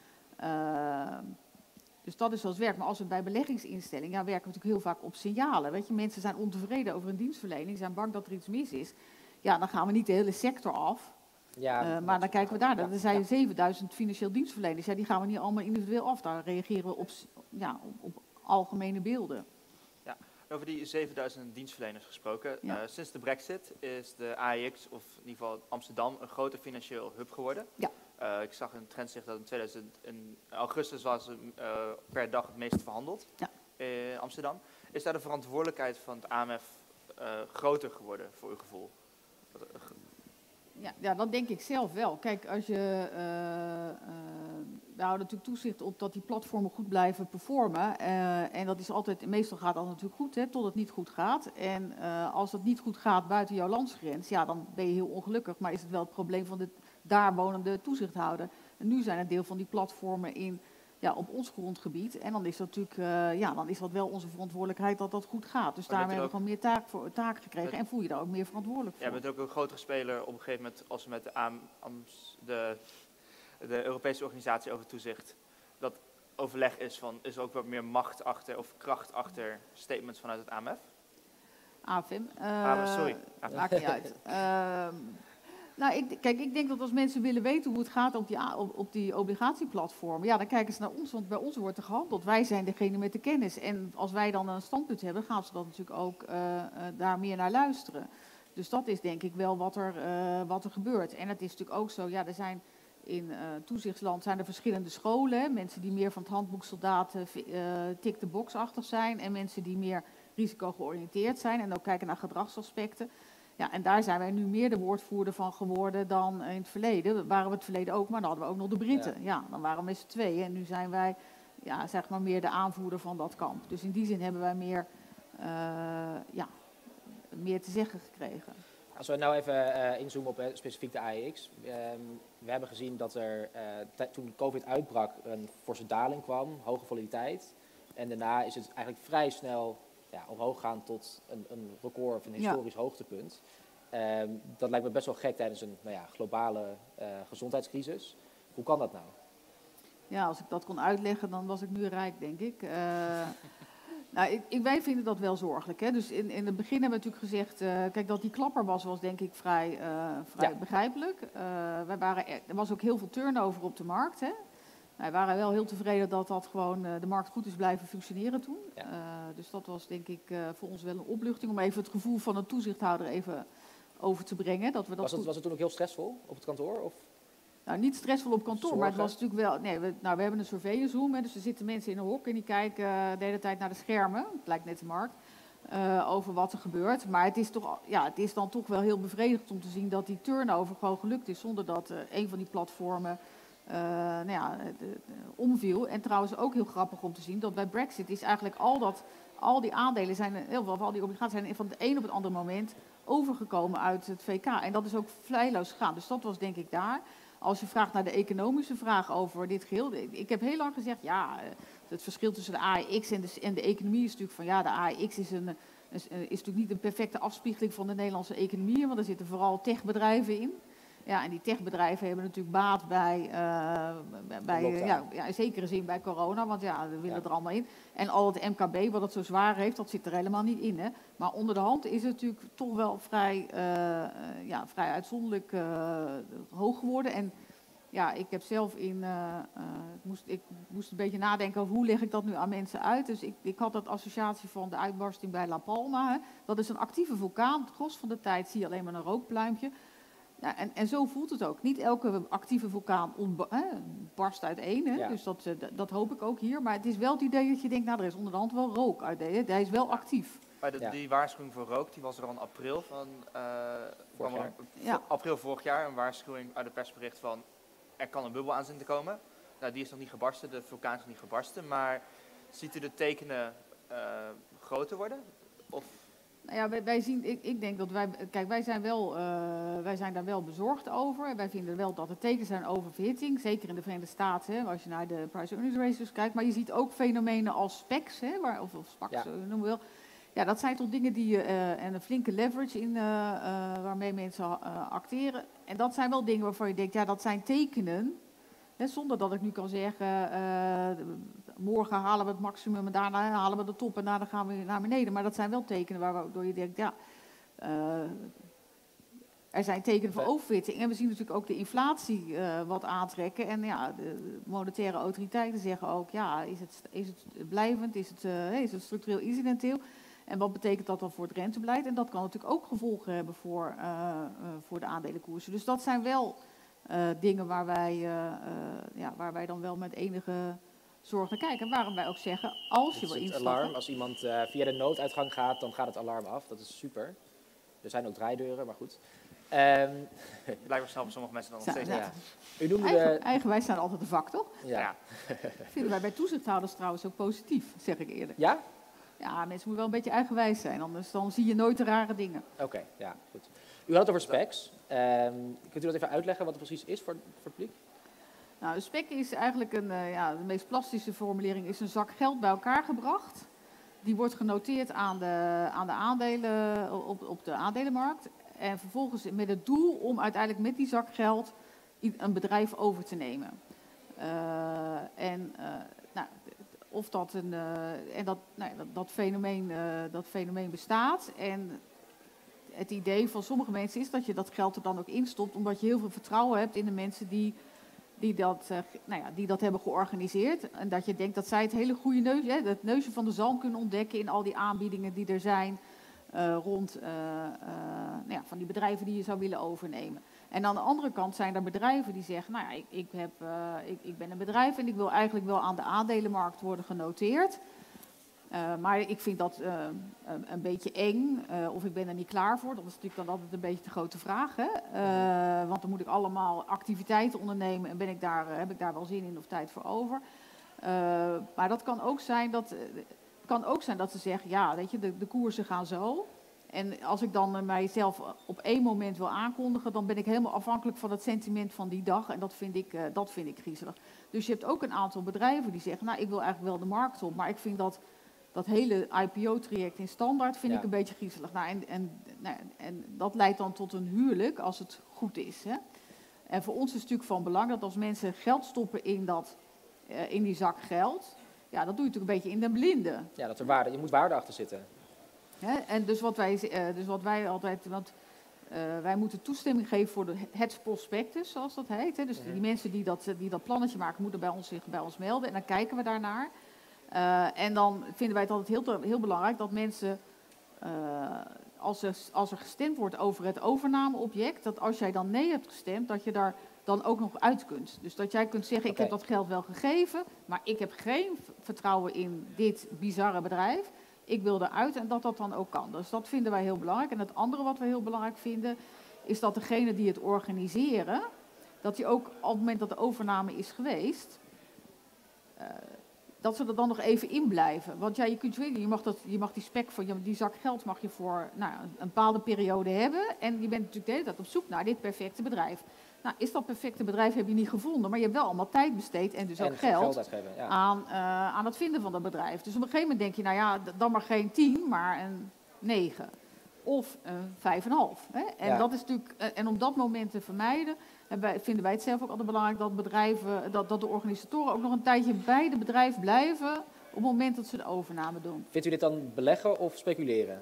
Speaker 3: Uh, dus dat is zoals het werkt. Maar als we bij beleggingsinstellingen, ja, werken we natuurlijk heel vaak op signalen. Weet je, mensen zijn ontevreden over een dienstverlening, zijn bang dat er iets mis is. Ja, dan gaan we niet de hele sector af. Ja, uh, maar dan kijken we daar. Ja, er zijn ja. zevenduizend financieel dienstverleners. Ja, die gaan we niet allemaal individueel af. Daar reageren we op, ja, op, op algemene beelden.
Speaker 2: Ja, Over die zevenduizend dienstverleners gesproken.
Speaker 3: Ja.
Speaker 2: Uh, sinds de brexit is de A E X, of in ieder geval Amsterdam, een grote financieel hub geworden.
Speaker 3: Ja.
Speaker 2: Uh, ik zag een trendzicht dat in, tweeduizend, in augustus was het uh, per dag het meest verhandeld
Speaker 3: Ja.
Speaker 2: in Amsterdam. Is daar de verantwoordelijkheid van het A M F uh, groter geworden voor uw gevoel?
Speaker 3: Ja, ja, dat denk ik zelf wel. Kijk, als je, uh, uh, we houden natuurlijk toezicht op dat die platformen goed blijven performen. Uh, en dat is altijd, meestal gaat dat natuurlijk goed, hè, tot het niet goed gaat. En uh, als het niet goed gaat buiten jouw landsgrens, ja, dan ben je heel ongelukkig. Maar is het wel het probleem van de daar wonende toezichthouder. En nu zijn een deel van die platformen in, ja, op ons grondgebied. En dan is dat natuurlijk, uh, ja, dan is dat wel onze verantwoordelijkheid dat dat goed gaat. Dus daarmee hebben we gewoon meer taak voor, taak gekregen
Speaker 2: met,
Speaker 3: en voel je daar ook meer verantwoordelijk voor.
Speaker 2: Ja, je bent ook een grotere speler op een gegeven moment als we met de, A M, de, de Europese organisatie over toezicht, dat overleg is van, is er ook wat meer macht achter of kracht achter statements vanuit het A M F?
Speaker 3: A F M. Uh,
Speaker 2: Ah, sorry.
Speaker 3: Maakt niet uit. Uh, Nou, ik, kijk, ik denk dat als mensen willen weten hoe het gaat op die, op, op die obligatieplatformen, ja, dan kijken ze naar ons, want bij ons wordt er gehandeld. Wij zijn degene met de kennis. En als wij dan een standpunt hebben, gaan ze dat natuurlijk ook uh, uh, daar meer naar luisteren. Dus dat is denk ik wel wat er, uh, wat er gebeurt. En het is natuurlijk ook zo, ja, er zijn in uh, toezichtsland zijn er verschillende scholen. Hè? Mensen die meer van het handboek soldaten uh, tick the box-achtig zijn en mensen die meer risicogeoriënteerd zijn en ook kijken naar gedragsaspecten. Ja, en daar zijn wij nu meer de woordvoerder van geworden dan in het verleden. Dat waren we het verleden ook, maar dan hadden we ook nog de Britten. Ja, ja dan waren we met z'n tweeën. En nu zijn wij, ja, zeg maar meer de aanvoerder van dat kamp. Dus in die zin hebben wij meer, uh, ja, meer te zeggen gekregen.
Speaker 1: Als we nou even uh, inzoomen op uh, specifiek de A E X. Uh, we hebben gezien dat er uh, toen COVID uitbrak een forse daling kwam, hoge volatiliteit. En daarna is het eigenlijk vrij snel ja, omhoog gaan tot een, een record of een historisch ja. hoogtepunt. Um, dat lijkt me best wel gek tijdens een nou ja, globale uh, gezondheidscrisis. Hoe kan dat nou?
Speaker 3: Ja, als ik dat kon uitleggen, dan was ik nu rijk, denk ik. Uh, nou, ik, ik. Wij vinden dat wel zorgelijk. Hè? Dus in, in het begin hebben we natuurlijk gezegd, uh, kijk, dat die klapper was, was denk ik vrij, uh, vrij ja. begrijpelijk. Uh, wij waren, er was ook heel veel turnover op de markt, hè? Wij waren wel heel tevreden dat dat gewoon uh, de markt goed is blijven functioneren toen. Ja. Uh, dus dat was denk ik uh, voor ons wel een opluchting om even het gevoel van een toezichthouder even over te brengen. Dat we dat
Speaker 1: was, het, was het toen ook heel stressvol op het kantoor? Of?
Speaker 3: Nou, niet stressvol op kantoor, Zorgen. Maar het was natuurlijk wel... Nee, we, nou, we hebben een surveillance room, hè, dus er zitten mensen in een hok en die kijken uh, de hele tijd naar de schermen. Het lijkt net de markt. Uh, over wat er gebeurt. Maar het is, toch, ja, het is dan toch wel heel bevredigend om te zien dat die turnover gewoon gelukt is zonder dat uh, een van die platformen Uh, nou ja, de, de, omviel. En trouwens ook heel grappig om te zien dat bij Brexit is eigenlijk al dat, al die aandelen zijn, heel veel, al die obligaties zijn van het een op het andere moment overgekomen uit het V K. En dat is ook vlijloos gegaan. Dus dat was denk ik daar. Als je vraagt naar de economische vraag over dit geheel. Ik heb heel lang gezegd, ja, het verschil tussen de A E X en de, en de economie is natuurlijk van, ja, de A E X is, een, is, is natuurlijk niet een perfecte afspiegeling van de Nederlandse economie, want er zitten vooral techbedrijven in. Ja, en die techbedrijven hebben natuurlijk baat bij, uh, bij uh, ja, ja, in zekere zin bij corona, want ja, we willen ja. er allemaal in. En al het M K B, wat het zo zwaar heeft, dat zit er helemaal niet in. Hè. Maar onder de hand is het natuurlijk toch wel vrij, uh, uh, ja, vrij uitzonderlijk uh, hoog geworden. En ja, ik heb zelf in, uh, uh, moest, ik moest een beetje nadenken over hoe leg ik dat nu aan mensen uit. Dus ik, ik had dat associatie van de uitbarsting bij La Palma. Hè. Dat is een actieve vulkaan. Het gros van de tijd zie je alleen maar een rookpluimpje. Ja, en, en zo voelt het ook. Niet elke actieve vulkaan ontba- hè, barst uiteen. Hè? Ja. Dus dat, uh, dat hoop ik ook hier. Maar het is wel het idee dat je denkt, nou, er is onder de hand wel rook uit. Hè? Hij is wel actief.
Speaker 2: Bij de, ja. Die waarschuwing voor rook, die was er al in april van uh, vorig jaar. Ja. april vorig jaar. Een waarschuwing uit het persbericht van er kan een bubbel aan zitten te komen. Nou, die is nog niet gebarsten, de vulkaan is nog niet gebarsten. Maar ziet u de tekenen uh, groter worden? Of...
Speaker 3: Nou ja, wij, wij zien, ik, ik denk dat wij, kijk, wij zijn, wel, uh, wij zijn daar wel bezorgd over. Wij vinden wel dat er tekenen zijn over verhitting, zeker in de Verenigde Staten, hè, als je naar de price earnings ratios kijkt. Maar je ziet ook fenomenen als specs, hè, waar, of, of SPACs, ja. noemen we wel. Ja, dat zijn toch dingen die je, uh, en een flinke leverage in, uh, uh, waarmee mensen uh, acteren. En dat zijn wel dingen waarvan je denkt, ja, dat zijn tekenen. Hè, zonder dat ik nu kan zeggen, uh, morgen halen we het maximum en daarna halen we de top en daarna gaan we naar beneden. Maar dat zijn wel tekenen waardoor je denkt, ja, uh, er zijn tekenen voor overfitting. En we zien natuurlijk ook de inflatie uh, wat aantrekken. En ja, de monetaire autoriteiten zeggen ook, ja, is het, is het blijvend, is het, uh, is het structureel incidenteel? En wat betekent dat dan voor het rentebeleid? En dat kan natuurlijk ook gevolgen hebben voor, uh, uh, voor de aandelenkoersen. Dus dat zijn wel uh, dingen waar wij, uh, uh, ja, waar wij dan wel met enige zorg naar kijken. En waarom wij ook zeggen, als je wil instappen...
Speaker 1: alarm, als iemand uh, via de nooduitgang gaat, dan gaat het alarm af. Dat is super. Er zijn ook draaideuren, maar goed. Um,
Speaker 2: Blijkbaar snappen sommige mensen dan nog steeds
Speaker 3: ja.
Speaker 2: niet.
Speaker 1: Ja. U noemde
Speaker 3: Eigen,
Speaker 1: de...
Speaker 3: eigenwijs zijn altijd een vak, toch?
Speaker 1: Ja.
Speaker 2: Ja.
Speaker 3: Vinden wij bij toezichthouders trouwens ook positief, zeg ik eerlijk.
Speaker 1: Ja?
Speaker 3: Ja, mensen moeten wel een beetje eigenwijs zijn, anders dan zie je nooit de rare dingen.
Speaker 1: Oké, okay, ja, goed. U had het over specs. Um, kunt u dat even uitleggen wat het precies is voor, voor het publiek?
Speaker 3: Nou, een spec is eigenlijk een, uh, ja, de meest plastische formulering is een zak geld bij elkaar gebracht. Die wordt genoteerd aan de, aan de aandelen, op, op de aandelenmarkt. En vervolgens met het doel om uiteindelijk met die zak geld een bedrijf over te nemen. Uh, en uh, nou, of dat een, uh, en dat, nou ja, dat, dat, fenomeen, uh, dat fenomeen bestaat. En het idee van sommige mensen is dat je dat geld er dan ook instopt, omdat je heel veel vertrouwen hebt in de mensen die, die, dat, uh, nou ja, die dat hebben georganiseerd. En dat je denkt dat zij het hele goede neus, hè, het neusje van de zalm kunnen ontdekken in al die aanbiedingen die er zijn. Uh, rond uh, uh, nou ja, van die bedrijven die je zou willen overnemen. En aan de andere kant zijn er bedrijven die zeggen, nou ja, ik, ik, heb, uh, ik, ik ben een bedrijf en ik wil eigenlijk wel aan de aandelenmarkt worden genoteerd. Uh, maar ik vind dat uh, een, een beetje eng, uh, of ik ben er niet klaar voor. Dat is natuurlijk dan altijd een beetje de grote vraag. Hè? Uh, want dan moet ik allemaal activiteiten ondernemen en ben ik daar, uh, heb ik daar wel zin in of tijd voor over. Uh, maar dat kan ook zijn dat... Uh, kan ook zijn dat ze zeggen, ja, weet je, de, de koersen gaan zo. En als ik dan uh, mijzelf op één moment wil aankondigen, dan ben ik helemaal afhankelijk van het sentiment van die dag. En dat vind ik, uh, dat vind ik griezelig. Dus je hebt ook een aantal bedrijven die zeggen, nou, ik wil eigenlijk wel de markt op, maar ik vind dat, dat hele I P O-traject in standaard vind ja. ik een beetje griezelig. Nou, en, en, nou, en dat leidt dan tot een huwelijk als het goed is. Hè? En voor ons is het natuurlijk van belang dat als mensen geld stoppen in, dat, uh, in die zak geld... Ja, dat doe je natuurlijk een beetje in de blinde.
Speaker 1: Ja, dat er waarde, je moet waarde achter zitten.
Speaker 3: Hè? En dus wat, wij, uh, dus wat wij altijd... Want, uh, wij moeten toestemming geven voor de, het prospectus, zoals dat heet. Hè? Dus mm-hmm. die mensen die dat, die dat plannetje maken, moeten bij ons, zich bij ons melden. En dan kijken we daarnaar. Uh, en dan vinden wij het altijd heel, heel belangrijk dat mensen... Uh, als, er, als er gestemd wordt over het overnameobject... dat als jij dan nee hebt gestemd, dat je daar... dan ook nog uit kunt. Dus dat jij kunt zeggen, ik okay. heb dat geld wel gegeven, maar ik heb geen vertrouwen in dit bizarre bedrijf. Ik wil eruit en dat dat dan ook kan. Dus dat vinden wij heel belangrijk. En het andere wat we heel belangrijk vinden, is dat degene die het organiseren, dat die ook op het moment dat de overname is geweest, uh, dat ze er dan nog even in blijven. Want ja, je kunt weten, je mag, dat, je mag die spec van die zak geld mag je voor nou, een, een bepaalde periode hebben. En je bent natuurlijk de hele tijd op zoek naar dit perfecte bedrijf. Nou, is dat perfecte bedrijf heb je niet gevonden, maar je hebt wel allemaal tijd besteed en dus ook en geld, geld uitgeven, ja. aan, uh, aan het vinden van dat bedrijf. Dus op een gegeven moment denk je, nou ja, dan maar geen tien, maar een negen. Of een vijf en een half. Hè? En, ja. dat is natuurlijk, uh, en om dat moment te vermijden, wij, vinden wij het zelf ook altijd belangrijk dat bedrijven, dat, dat de organisatoren ook nog een tijdje bij het bedrijf blijven op het moment dat ze de overname doen.
Speaker 1: Vindt u dit dan beleggen of speculeren?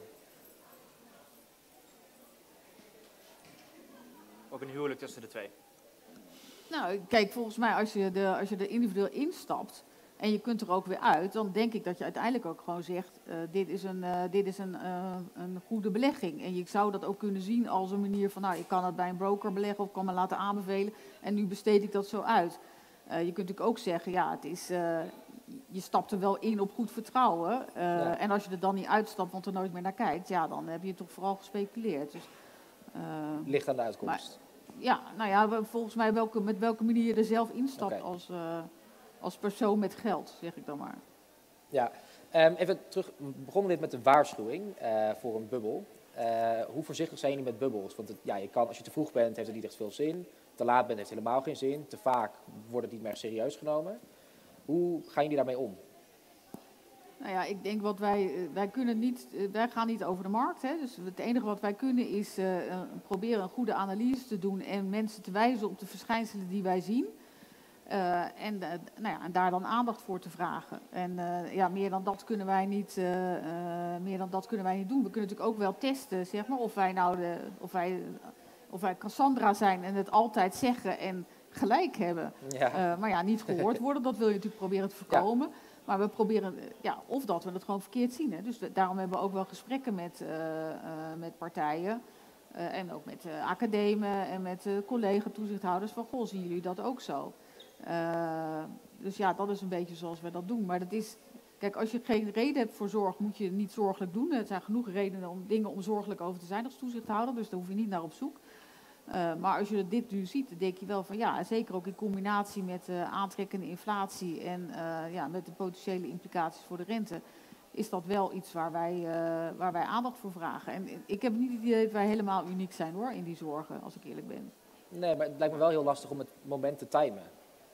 Speaker 2: Ook een huwelijk tussen de twee?
Speaker 3: Nou, kijk, volgens mij als je, de, als je er individueel instapt en je kunt er ook weer uit, dan denk ik dat je uiteindelijk ook gewoon zegt, uh, dit is, een, uh, dit is een, uh, een goede belegging. En je zou dat ook kunnen zien als een manier van, nou, ik kan het bij een broker beleggen of kan me laten aanbevelen en nu besteed ik dat zo uit. Uh, je kunt natuurlijk ook zeggen, ja, het is, uh, je stapt er wel in op goed vertrouwen. Uh, ja. En als je er dan niet uitstapt, want er nooit meer naar kijkt, ja, dan heb je toch vooral gespeculeerd. Dus,
Speaker 1: uh, Ligt aan de uitkomst.
Speaker 3: Maar, ja, nou ja, volgens mij welke, met welke manier je er zelf instapt okay. als, uh, als persoon met geld, zeg ik dan maar.
Speaker 1: Ja, um, even terug, we begonnen dit met de waarschuwing uh, voor een bubbel. Uh, hoe voorzichtig zijn jullie met bubbels? Want het, ja, je kan, als je te vroeg bent, heeft het niet echt veel zin. Te laat bent, heeft het helemaal geen zin. Te vaak wordt het niet meer serieus genomen. Hoe gaan jullie daarmee om?
Speaker 3: Nou ja, ik denk wat wij, wij kunnen niet, wij gaan niet over de markt. Hè. Dus het enige wat wij kunnen is uh, proberen een goede analyse te doen en mensen te wijzen op de verschijnselen die wij zien. Uh, en, uh, nou ja, en daar dan aandacht voor te vragen. En uh, ja, meer dan dat kunnen wij niet, uh, uh, meer dan dat kunnen wij niet doen. We kunnen natuurlijk ook wel testen, zeg maar, of wij nou de, of wij, of wij Cassandra zijn en het altijd zeggen en gelijk hebben. Ja. Uh, maar ja, niet gehoord worden, dat wil je natuurlijk proberen te voorkomen. Ja. Maar we proberen, ja, of dat we het gewoon verkeerd zien. Hè. Dus we, daarom hebben we ook wel gesprekken met, uh, uh, met partijen. Uh, en ook met uh, academen en met uh, collega-toezichthouders. Van, goh, zien jullie dat ook zo? Uh, dus ja, dat is een beetje zoals we dat doen. Maar dat is, kijk, als je geen reden hebt voor zorg, moet je het niet zorgelijk doen. Er zijn genoeg redenen om dingen om zorgelijk over te zijn als toezichthouder. Dus daar hoef je niet naar op zoek. Uh, maar als je dit nu ziet, dan denk je wel van ja, zeker ook in combinatie met uh, aantrekkende inflatie en uh, ja, met de potentiële implicaties voor de rente, is dat wel iets waar wij, uh, waar wij aandacht voor vragen. En ik heb niet het idee dat wij helemaal uniek zijn hoor, in die zorgen, als ik eerlijk ben.
Speaker 1: Nee, maar het lijkt me wel heel lastig om het moment te timen.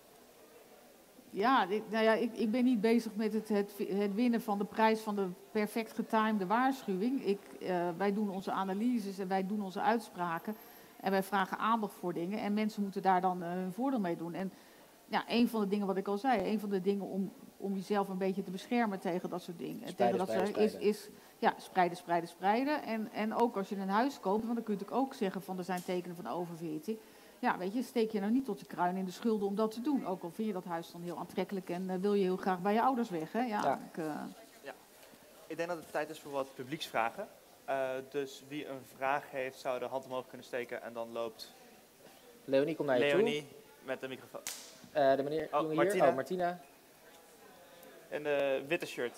Speaker 3: Ja, ik, nou ja ik, ik ben niet bezig met het, het, het winnen van de prijs van de perfect getimede waarschuwing. Ik, uh, wij doen onze analyses en wij doen onze uitspraken. En wij vragen aandacht voor dingen en mensen moeten daar dan uh, hun voordeel mee doen. En ja, een van de dingen wat ik al zei, een van de dingen om, om jezelf een beetje te beschermen tegen dat soort dingen.
Speaker 1: Spreiden,
Speaker 3: tegen dat
Speaker 1: spreiden,
Speaker 3: soort, is, is ja, spreiden, spreiden, spreiden. En, en ook als je een huis koopt, want dan kun je natuurlijk ook zeggen van er zijn tekenen van oververhitting. Ja, weet je, steek je nou niet tot je kruin in de schulden om dat te doen. Ook al vind je dat huis dan heel aantrekkelijk en uh, wil je heel graag bij je ouders weg. Hè? Ja,
Speaker 1: ja.
Speaker 3: Ik, uh...
Speaker 2: ja, ik denk dat het tijd is voor wat publieksvragen. Uh, dus wie een vraag heeft, zou de hand omhoog kunnen steken en dan loopt...
Speaker 1: Leonie, kom naar je
Speaker 2: Leonie,
Speaker 1: toe.
Speaker 2: Leonie, met de microfoon.
Speaker 1: Uh, de meneer
Speaker 2: oh,
Speaker 1: hier.
Speaker 2: Martina.
Speaker 1: Oh, Martina.
Speaker 2: In de witte shirt.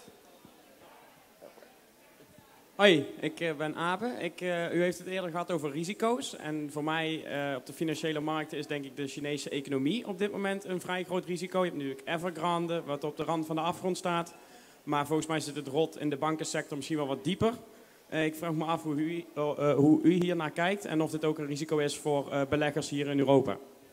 Speaker 4: Hoi, ik uh, ben Abe. Ik, uh, u heeft het eerder gehad over risico's. En voor mij uh, op de financiële markten is denk ik de Chinese economie op dit moment een vrij groot risico. Je hebt natuurlijk Evergrande, wat op de rand van de afgrond staat. Maar volgens mij zit het rot in de bankensector misschien wel wat dieper. Uh, ik vraag me af hoe u, uh, uh, hoe u hier naar kijkt en of dit ook een risico is voor uh, beleggers hier in Europa.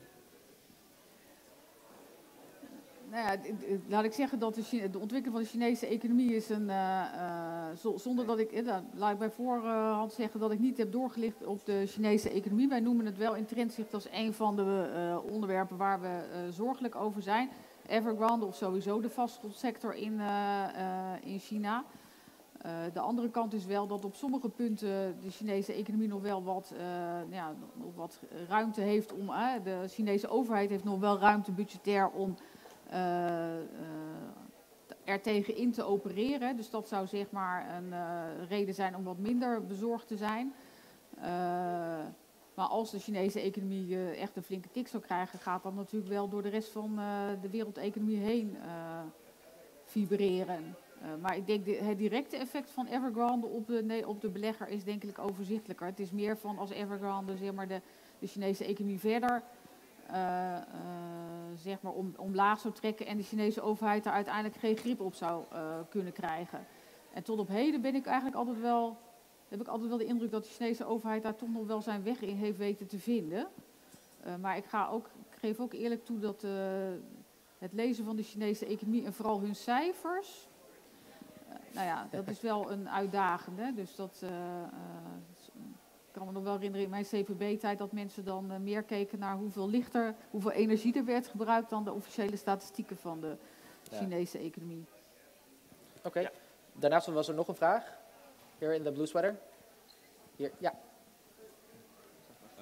Speaker 3: Nou ja, laat ik zeggen dat de, Chine, de ontwikkeling van de Chinese economie is een... Uh, uh, zonder dat ik... Uh, laat ik bij voorhand zeggen dat ik niet heb doorgelicht op de Chinese economie. Wij noemen het wel in Trendzicht als een van de uh, onderwerpen waar we uh, zorgelijk over zijn. Evergrande of sowieso de vastgoedsector in, uh, uh, in China. Uh, de andere kant is wel dat op sommige punten de Chinese economie nog wel wat, uh, ja, nog wat ruimte heeft om... Uh, de Chinese overheid heeft nog wel ruimte budgetair om... Uh, uh, er tegen in te opereren. Dus dat zou zeg maar een uh, reden zijn om wat minder bezorgd te zijn. Uh, maar als de Chinese economie uh, echt een flinke tik zou krijgen, gaat dat natuurlijk wel door de rest van uh, de wereldeconomie heen uh, vibreren. Uh, maar ik denk de, het directe effect van Evergrande op de, nee, op de belegger is denk ik overzichtelijker. Het is meer van als Evergrande zeg maar, de, de Chinese economie verder Uh, uh, zeg maar om, omlaag zou trekken en de Chinese overheid daar uiteindelijk geen grip op zou uh, kunnen krijgen. En tot op heden ben ik eigenlijk altijd wel, heb ik altijd wel de indruk dat de Chinese overheid daar toch nog wel zijn weg in heeft weten te vinden. Uh, maar ik, ga ook, ik geef ook eerlijk toe dat uh, het lezen van de Chinese economie en vooral hun cijfers, uh, nou ja, dat is wel een uitdagende. Dus dat... Uh, uh, Ik kan me nog wel herinneren in mijn C V B-tijd dat mensen dan uh, meer keken naar hoeveel lichter, hoeveel energie er werd gebruikt dan de officiële statistieken van de ja. Chinese economie.
Speaker 1: Oké, okay. ja. Daarnaast was er nog een vraag. Hier in de blue sweater. Hier, ja.
Speaker 5: Uh,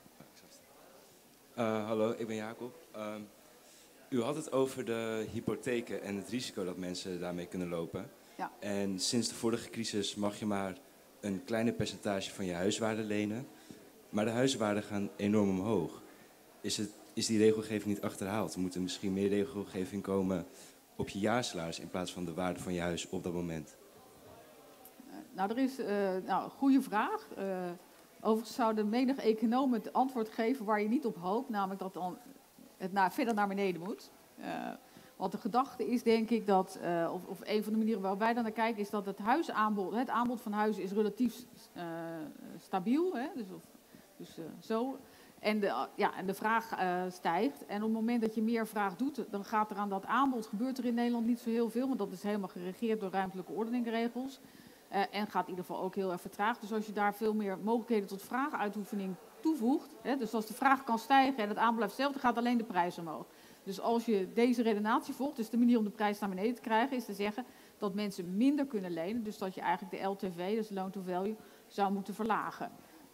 Speaker 5: uh, hallo, ik ben Jacob. Uh, u had het over de hypotheken en het risico dat mensen daarmee kunnen lopen.
Speaker 3: Ja.
Speaker 5: En sinds de vorige crisis mag je maar een kleine percentage van je huiswaarde lenen, maar de huiswaarden gaan enorm omhoog. Is, het, is die regelgeving niet achterhaald? Moet er misschien meer regelgeving komen op je jaarsalaris in plaats van de waarde van je huis op dat moment?
Speaker 3: Uh, nou, er is uh, nou, een goede vraag. Uh, overigens zou de menig econoom het antwoord geven waar je niet op hoopt, namelijk dat dan het naar, verder naar beneden moet. Uh, Want de gedachte is denk ik dat, uh, of, of een van de manieren waarop wij dan naar kijken, is dat het huisaanbod, het aanbod van huizen is relatief uh, stabiel. Hè? Dus, of, dus uh, zo. En de, uh, ja, en de vraag uh, stijgt. En op het moment dat je meer vraag doet, dan gaat er aan dat aanbod, gebeurt er in Nederland niet zo heel veel, want dat is helemaal geregeerd door ruimtelijke ordeningregels. Uh, en gaat in ieder geval ook heel erg vertraagd. Dus als je daar veel meer mogelijkheden tot vraaguitoefening toevoegt, hè, dus als de vraag kan stijgen en het aanbod blijft hetzelfde, gaat alleen de prijs omhoog. Dus als je deze redenatie volgt, dus de manier om de prijs naar beneden te krijgen, is te zeggen dat mensen minder kunnen lenen. Dus dat je eigenlijk de L T V, dus loan to value, zou moeten verlagen.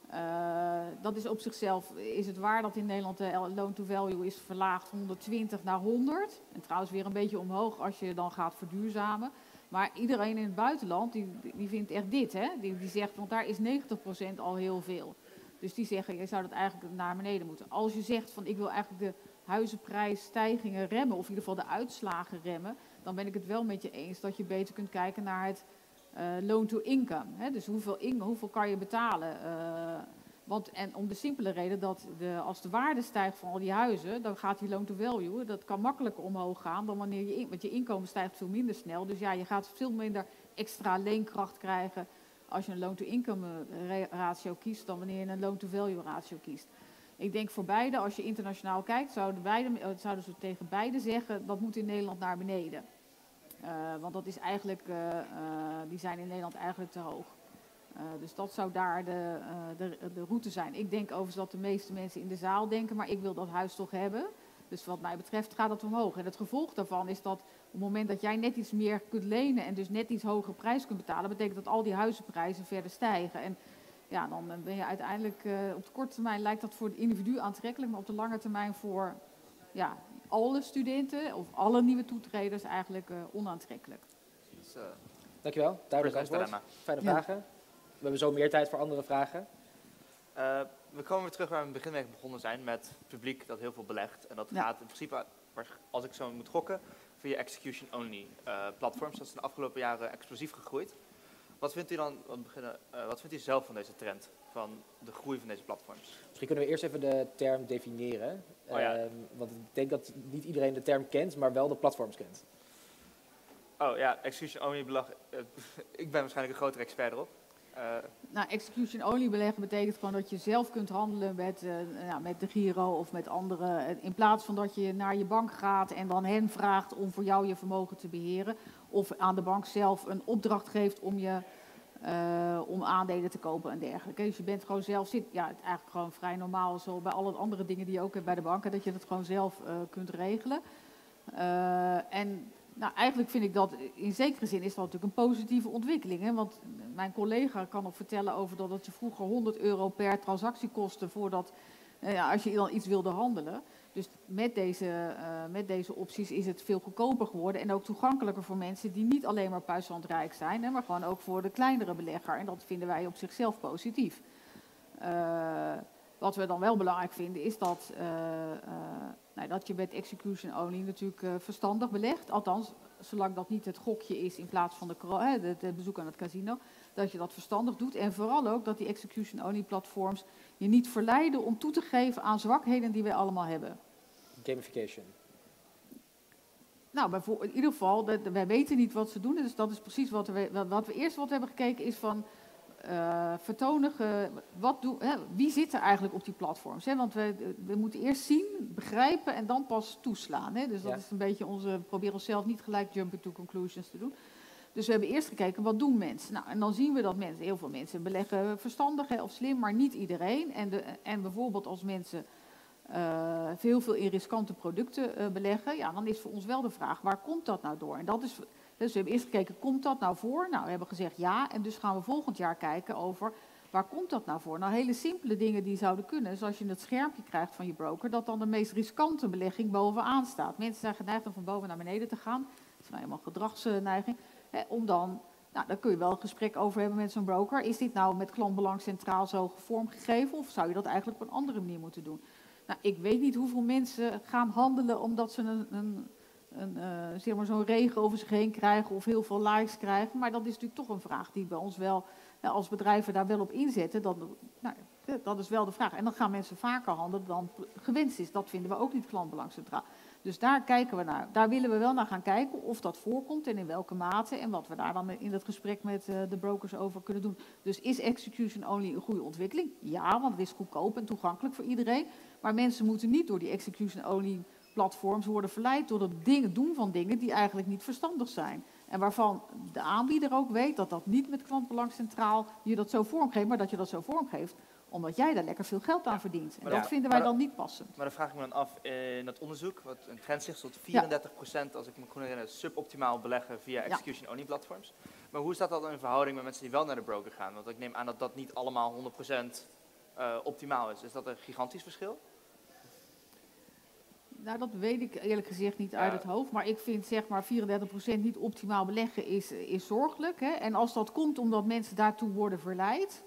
Speaker 3: Uh, dat is op zichzelf, is het waar dat in Nederland de loan to value is verlaagd honderdtwintig naar honderd. En trouwens weer een beetje omhoog als je dan gaat verduurzamen. Maar iedereen in het buitenland, die, die vindt echt dit, hè? Die, die zegt, want daar is negentig procent al heel veel. Dus die zeggen, je zou dat eigenlijk naar beneden moeten. Als je zegt van ik wil eigenlijk de huizenprijsstijgingen remmen, of in ieder geval de uitslagen remmen, dan ben ik het wel met je eens dat je beter kunt kijken naar het uh, loan to income. Hè? Dus hoeveel, in, hoeveel kan je betalen? Uh, want, en om de simpele reden dat de, als de waarde stijgt van al die huizen, dan gaat die loan to value, dat kan makkelijker omhoog gaan dan wanneer je, in, want je inkomen stijgt veel minder snel. Dus ja, je gaat veel minder extra leenkracht krijgen als je een loan to income ratio kiest dan wanneer je een loan to value ratio kiest. Ik denk voor beide, als je internationaal kijkt, zouden, beide, zouden ze tegen beide zeggen, dat moet in Nederland naar beneden. Uh, want dat is eigenlijk, uh, uh, die zijn in Nederland eigenlijk te hoog. Uh, dus dat zou daar de, uh, de, de route zijn. Ik denk overigens dat de meeste mensen in de zaal denken, maar ik wil dat huis toch hebben. Dus wat mij betreft gaat dat omhoog. En het gevolg daarvan is dat op het moment dat jij net iets meer kunt lenen en dus net iets hogere prijs kunt betalen, betekent dat al die huizenprijzen verder stijgen. En ja, dan ben je uiteindelijk, uh, op de korte termijn lijkt dat voor het individu aantrekkelijk, maar op de lange termijn voor ja, alle studenten of alle nieuwe toetreders eigenlijk uh, onaantrekkelijk.
Speaker 2: Dus, uh,
Speaker 1: Dankjewel, duidelijk antwoord. Fijne ja. vragen. We hebben zo meer tijd voor andere vragen.
Speaker 2: Uh, we komen weer terug waar we in het begin mee begonnen zijn met het publiek dat heel veel belegt. En dat ja. gaat in principe, als ik zo moet gokken, via execution-only uh, platforms. Dat is in de afgelopen jaren explosief gegroeid. Wat vindt u dan, beginnen, uh, wat vindt u zelf van deze trend, van de groei van deze platforms?
Speaker 1: Misschien kunnen we eerst even de term definiëren.
Speaker 2: Oh ja.
Speaker 1: uh, want ik denk dat niet iedereen de term kent, maar wel de platforms kent.
Speaker 2: Oh ja, execution-only beleg. Uh, ik ben waarschijnlijk een grotere expert erop. Uh,
Speaker 3: nou, execution-only beleggen betekent gewoon dat je zelf kunt handelen met, uh, nou, met de Giro of met anderen. In plaats van dat je naar je bank gaat en dan hen vraagt om voor jou je vermogen te beheren. Of aan de bank zelf een opdracht geeft om, je, uh, om aandelen te kopen en dergelijke. Dus je bent gewoon zelf, zit, ja, het is eigenlijk gewoon vrij normaal, zo bij alle andere dingen die je ook hebt bij de banken, dat je dat gewoon zelf uh, kunt regelen. Uh, en nou, eigenlijk vind ik dat, in zekere zin is dat natuurlijk een positieve ontwikkeling. Hè? Want mijn collega kan nog vertellen over dat het je vroeger honderd euro per transactie kostte voordat, uh, ja, als je dan iets wilde handelen. Dus met deze, uh, met deze opties is het veel goedkoper geworden en ook toegankelijker voor mensen die niet alleen maar puissantrijk zijn, hè, maar gewoon ook voor de kleinere belegger. En dat vinden wij op zichzelf positief. Uh, wat we dan wel belangrijk vinden is dat, uh, uh, nou, dat je met execution only natuurlijk uh, verstandig belegt. Althans, zolang dat niet het gokje is in plaats van de, uh, de, de bezoek aan het casino. Dat je dat verstandig doet. En vooral ook dat die execution only platforms je niet verleiden om toe te geven aan zwakheden die wij allemaal hebben.
Speaker 1: Gamification.
Speaker 3: Nou, in ieder geval, de, de, wij weten niet wat ze doen. Dus dat is precies wat we, wat we eerst wat hebben gekeken is van uh, vertonen, wat doen, hè, wie zit er eigenlijk op die platforms? Hè? Want we, we moeten eerst zien, begrijpen en dan pas toeslaan. Hè? Dus dat ja. is een beetje onze, we proberen onszelf niet gelijk jumping to conclusions te doen. Dus we hebben eerst gekeken, wat doen mensen? Nou, en dan zien we dat mensen, heel veel mensen beleggen verstandig hè, of slim, maar niet iedereen. En, de, en bijvoorbeeld als mensen uh, veel, veel in riskante producten uh, beleggen, ja, dan is voor ons wel de vraag, waar komt dat nou door? En dat is, dus we hebben eerst gekeken, komt dat nou voor? Nou, we hebben gezegd ja, en dus gaan we volgend jaar kijken over, waar komt dat nou voor? Nou, hele simpele dingen die zouden kunnen, zoals je het schermpje krijgt van je broker, dat dan de meest riskante belegging bovenaan staat. Mensen zijn geneigd om van boven naar beneden te gaan. Dat is nou helemaal gedragsneiging. Hè, om dan, nou, daar kun je wel een gesprek over hebben met zo'n broker. Is dit nou met klantbelang centraal zo vormgegeven of zou je dat eigenlijk op een andere manier moeten doen? Nou, ik weet niet hoeveel mensen gaan handelen omdat ze een, een, een, uh, zeg maar zo'n regen over zich heen krijgen of heel veel likes krijgen. Maar dat is natuurlijk toch een vraag die bij ons wel, nou, als bedrijven daar wel op inzetten, dan, nou, dat is wel de vraag. En dan gaan mensen vaker handelen dan gewenst is. Dat vinden we ook niet klantbelang centraal. Dus daar kijken we naar. Daar willen we wel naar gaan kijken of dat voorkomt en in welke mate. En wat we daar dan in het gesprek met uh, de brokers over kunnen doen. Dus is execution only een goede ontwikkeling? Ja, want het is goedkoop en toegankelijk voor iedereen. Maar mensen moeten niet door die execution only platforms worden verleid door het dingen doen van dingen die eigenlijk niet verstandig zijn. En waarvan de aanbieder ook weet dat dat niet met klantbelang centraal je dat zo vormgeeft, maar dat je dat zo vormgeeft omdat jij daar lekker veel geld aan ja, verdient. En dat ja, vinden wij dan niet passend.
Speaker 2: Maar dan vraag ik me dan af, in dat onderzoek, wat een trend zegt tot vierendertig procent, ja. als ik me goed herinner, suboptimaal beleggen via execution-only platforms. Maar hoe staat dat dan in verhouding met mensen die wel naar de broker gaan? Want ik neem aan dat dat niet allemaal honderd procent uh, optimaal is. Is dat een gigantisch verschil?
Speaker 3: Nou, dat weet ik eerlijk gezegd niet uit
Speaker 2: Ja.
Speaker 3: het hoofd. Maar ik vind zeg maar vierendertig procent niet optimaal beleggen is, is zorgelijk. Hè? En als dat komt omdat mensen daartoe worden verleid,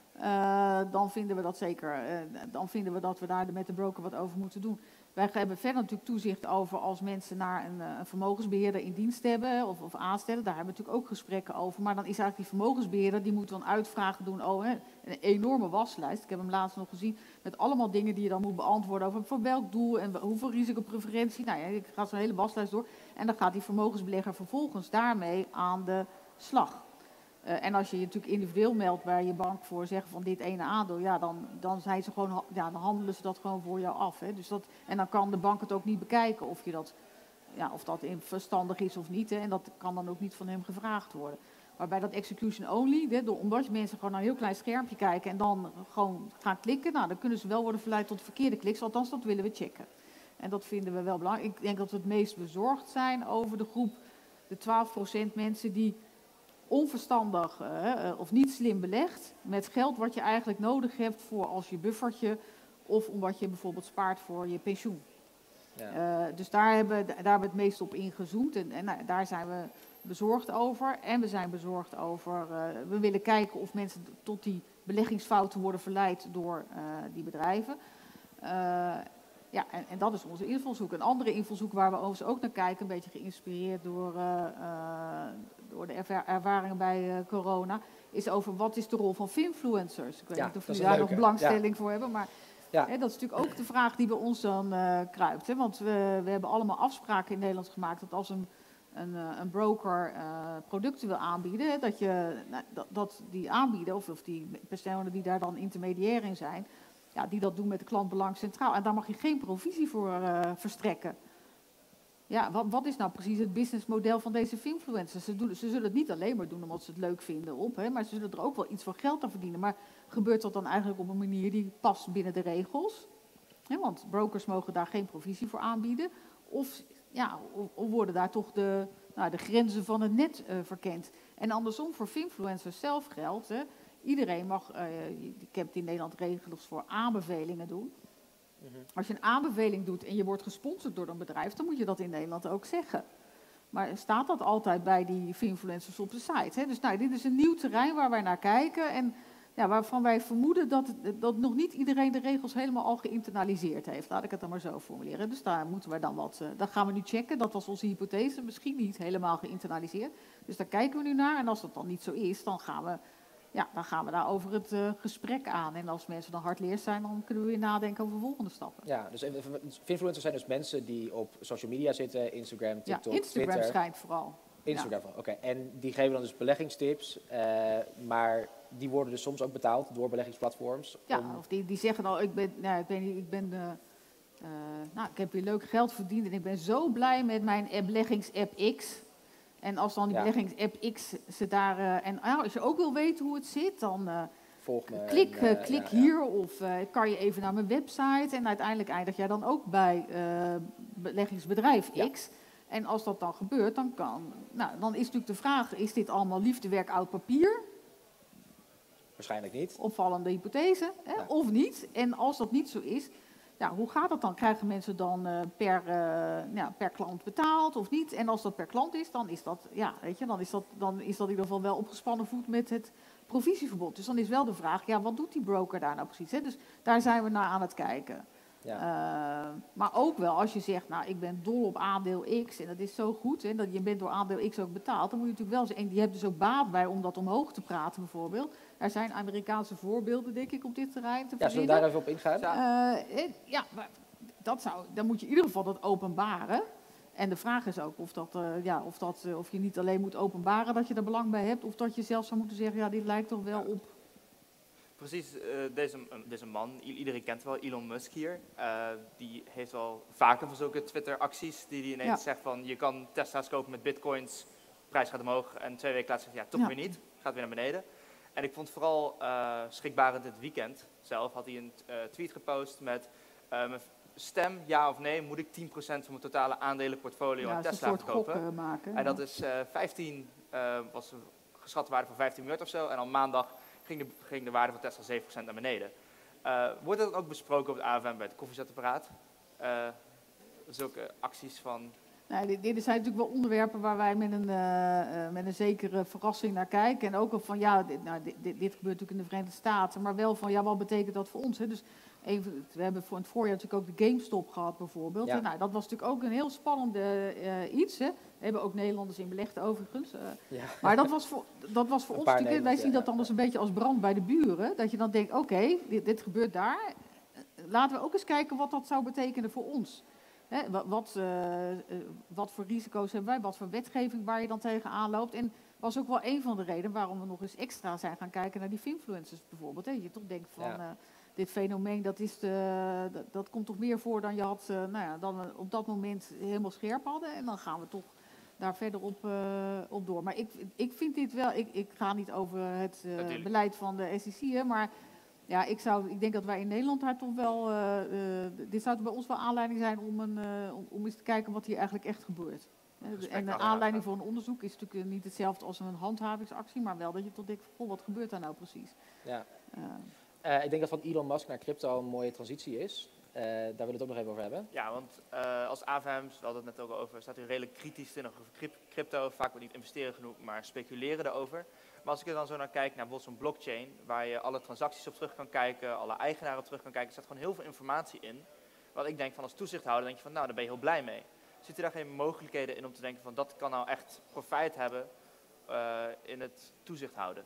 Speaker 3: uh, dan vinden we dat zeker. Uh, dan vinden we dat we daar met de broker wat over moeten doen. Wij hebben verder natuurlijk toezicht over als mensen naar een, een vermogensbeheerder in dienst hebben of, of aanstellen. Daar hebben we natuurlijk ook gesprekken over. Maar dan is eigenlijk die vermogensbeheerder, die moet dan uitvragen doen. Oh, hè, een enorme waslijst. Ik heb hem laatst nog gezien met allemaal dingen die je dan moet beantwoorden over voor welk doel en hoeveel risicopreferentie. Nou ja, ik ga zo'n hele waslijst door. En dan gaat die vermogensbelegger vervolgens daarmee aan de slag. Uh, en als je je natuurlijk individueel meldt bij je bank voor zeggen van dit ene aandeel, ja, dan, dan, zijn ze gewoon, ja, dan handelen ze dat gewoon voor jou af. Hè. Dus dat, en dan kan de bank het ook niet bekijken of, je dat, ja, of dat verstandig is of niet. Hè. En dat kan dan ook niet van hem gevraagd worden. Maar bij dat execution only, hè, door, omdat mensen gewoon naar een heel klein schermpje kijken en dan gewoon gaan klikken, nou, dan kunnen ze wel worden verleid tot verkeerde kliks. Althans, dat willen we checken. En dat vinden we wel belangrijk. Ik denk dat we het meest bezorgd zijn over de groep, de twaalf procent mensen die onverstandig uh, of niet slim belegd met geld wat je eigenlijk nodig hebt voor als je buffertje of omdat je bijvoorbeeld spaart voor je pensioen. Ja. Uh, dus daar hebben, daar hebben we het meest op ingezoomd en, en nou, daar zijn we bezorgd over. En we zijn bezorgd over, uh, we willen kijken of mensen tot die beleggingsfouten worden verleid door uh, die bedrijven. Uh, Ja, en, en dat is onze invalshoek. Een andere invalshoek waar we overigens ook naar kijken, een beetje geïnspireerd door, uh, uh, door de erva- ervaringen bij uh, corona, is over wat is de rol van finfluencers. Ik weet
Speaker 1: ja,
Speaker 3: niet of jullie daar leuke. nog belangstelling ja. voor hebben, maar
Speaker 1: ja.
Speaker 3: hè, dat is natuurlijk ook de vraag die bij ons dan uh, kruipt. Hè, want we, we hebben allemaal afspraken in Nederland gemaakt dat als een, een, een broker uh, producten wil aanbieden, hè, dat, je, nou, dat, dat die aanbieden, of, of die personen die daar dan intermediair in zijn, ja, die dat doen met de klantbelang centraal. En daar mag je geen provisie voor uh, verstrekken. Ja, wat, wat is nou precies het businessmodel van deze finfluencers? Ze, doen, ze zullen het niet alleen maar doen omdat ze het leuk vinden op, hè, maar ze zullen er ook wel iets van geld aan verdienen. Maar gebeurt dat dan eigenlijk op een manier die past binnen de regels? Hè, want brokers mogen daar geen provisie voor aanbieden. Of, ja, of, of worden daar toch de, nou, de grenzen van het net uh, verkend. En andersom voor finfluencers zelf geldt, hè, iedereen mag, uh, ik heb het in Nederland regels voor aanbevelingen doen. Mm-hmm. Als je een aanbeveling doet en je wordt gesponsord door een bedrijf, dan moet je dat in Nederland ook zeggen. Maar staat dat altijd bij die finfluencers op de site? Hè? Dus nou, dit is een nieuw terrein waar wij naar kijken en ja, waarvan wij vermoeden dat, dat nog niet iedereen de regels helemaal al geïnternaliseerd heeft. Laat ik het dan maar zo formuleren. Dus daar moeten we dan wat, uh, dat gaan we nu checken. Dat was onze hypothese, misschien niet helemaal geïnternaliseerd. Dus daar kijken we nu naar en als dat dan niet zo is, dan gaan we... Ja, dan gaan we daar over het uh, gesprek aan. En als mensen dan hardleers zijn, dan kunnen we weer nadenken over volgende stappen.
Speaker 1: Ja, dus influencers zijn dus mensen die op social media zitten, Instagram, TikTok,
Speaker 3: ja, Instagram
Speaker 1: Twitter.
Speaker 3: schijnt vooral.
Speaker 1: Instagram,
Speaker 3: ja.
Speaker 1: oké. Okay. En die geven dan dus beleggingstips, uh, maar die worden dus soms ook betaald door beleggingsplatforms.
Speaker 3: Ja,
Speaker 1: om...
Speaker 3: of die, die zeggen dan, ik ben, nou, ik weet niet, ik ben, uh, uh, nou, ik heb weer leuk geld verdiend en ik ben zo blij met mijn beleggingsapp X. En als dan die ja. beleggingsapp X ze daar... Uh, en nou, als je ook wil weten hoe het zit, dan uh,
Speaker 1: Volg me
Speaker 3: klik,
Speaker 1: en, uh,
Speaker 3: uh, klik
Speaker 1: ja,
Speaker 3: hier
Speaker 1: ja.
Speaker 3: of uh, kan je even naar mijn website. En uiteindelijk eindig jij dan ook bij uh, beleggingsbedrijf ja. X. En als dat dan gebeurt, dan kan... Nou, dan is natuurlijk de vraag, is dit allemaal liefdewerk oud papier?
Speaker 1: Waarschijnlijk niet.
Speaker 3: Opvallende hypothese, hè? Ja. Of niet. En als dat niet zo is... Ja, hoe gaat dat dan? Krijgen mensen dan uh, per, uh, ja, per klant betaald of niet? En als dat per klant is, dan is dat, ja, weet je, dan is dat, dan is dat in ieder geval wel opgespannen voet met het provisieverbod. Dus dan is wel de vraag, ja, wat doet die broker daar nou precies? Hè? Dus daar zijn we naar aan het kijken. Ja. Uh, maar ook wel als je zegt, nou, ik ben dol op aandeel X en dat is zo goed, hè, dat je bent door aandeel X ook betaald, dan moet je natuurlijk wel zeggen, en die hebt dus ook baat bij om dat omhoog te praten bijvoorbeeld. Er zijn Amerikaanse voorbeelden, denk ik, op dit terrein te
Speaker 1: ja, zullen we daar even op ingaan?
Speaker 3: Uh, ja, maar dat zou, dan moet je in ieder geval dat openbaren. En de vraag is ook of, dat, uh, ja, of, dat, uh, of je niet alleen moet openbaren dat je er belang bij hebt, of dat je zelfs zou moeten zeggen, ja, dit lijkt toch wel op...
Speaker 2: Precies, uh, deze, uh, deze man, iedereen kent wel Elon Musk hier, uh, die heeft wel vaker van zulke Twitter-acties die die ineens ja. zegt van je kan Tesla's kopen met bitcoins, prijs gaat omhoog en twee weken later zegt ja, toch ja. weer niet, gaat weer naar beneden. En ik vond vooral uh, schrikbarend dit weekend zelf, had hij een uh, tweet gepost met uh, mijn stem, ja of nee, moet ik tien procent van mijn totale aandelenportfolio
Speaker 3: ja,
Speaker 2: aan Tesla verkopen.
Speaker 3: Uh, maken,
Speaker 2: en dat is uh, vijftien, uh, was een geschatte waarde van vijftien miljard of zo en al maandag ging de, ging de waarde van Tesla zeven procent naar beneden. Uh, wordt dat ook besproken op het A F M bij het koffiezetapparaat? Uh, zulke acties van...
Speaker 3: Nou, dit, dit zijn natuurlijk wel onderwerpen waar wij met een, uh, uh, met een zekere verrassing naar kijken. En ook al van, ja, dit, nou, dit, dit, dit gebeurt natuurlijk in de Verenigde Staten. Maar wel van, ja, wat betekent dat voor ons? Hè? Dus even, we hebben voor in het voorjaar natuurlijk ook de GameStop gehad bijvoorbeeld. Ja. Nou, dat was natuurlijk ook een heel spannend uh, iets. Hè? We hebben ook Nederlanders in belegd overigens. Uh, ja. Maar dat was voor, dat was voor ons natuurlijk, wij zien dat dan dus een beetje als brand bij de buren. Dat je dan denkt, oké, okay, dit, dit gebeurt daar. Laten we ook eens kijken wat dat zou betekenen voor ons. Hè, wat, wat, uh, uh, wat voor risico's hebben wij, wat voor wetgeving waar je dan tegenaan loopt. En was ook wel een van de redenen waarom we nog eens extra zijn gaan kijken naar die finfluencers bijvoorbeeld. Hè. Je toch denkt van, ja. uh, dit fenomeen, dat, is de, dat, dat komt toch meer voor dan je had, uh, nou ja, dan we op dat moment helemaal scherp hadden. En dan gaan we toch daar verder op, uh, op door. Maar ik, ik vind dit wel, ik, ik ga niet over het uh, beleid van de S E C, hè, maar... Ja, ik, zou, ik denk dat wij in Nederland daar toch wel... Uh, uh, dit zou bij ons wel aanleiding zijn om, een, uh, om, om eens te kijken wat hier eigenlijk echt gebeurt. Uh, en de aanleiding voor een onderzoek is natuurlijk niet hetzelfde als een handhavingsactie, maar wel dat je toch denkt, goh, wat gebeurt daar nou precies?
Speaker 1: Ja. Uh, uh, ik denk dat van Elon Musk naar crypto een mooie transitie is. Uh, daar willen we het ook nog even over hebben.
Speaker 2: Ja, want uh, als A F M's, we hadden het net ook al over, staat u redelijk kritisch in over crypto. Vaak wordt niet investeren genoeg, maar speculeren erover. Maar als ik er dan zo naar kijk, naar bijvoorbeeld zo'n blockchain, waar je alle transacties op terug kan kijken, alle eigenaren op terug kan kijken, er staat gewoon heel veel informatie in. Wat ik denk van als toezichthouder, denk je van nou, daar ben je heel blij mee. Zit er daar geen mogelijkheden in om te denken van dat kan nou echt profijt hebben uh, in het toezicht houden?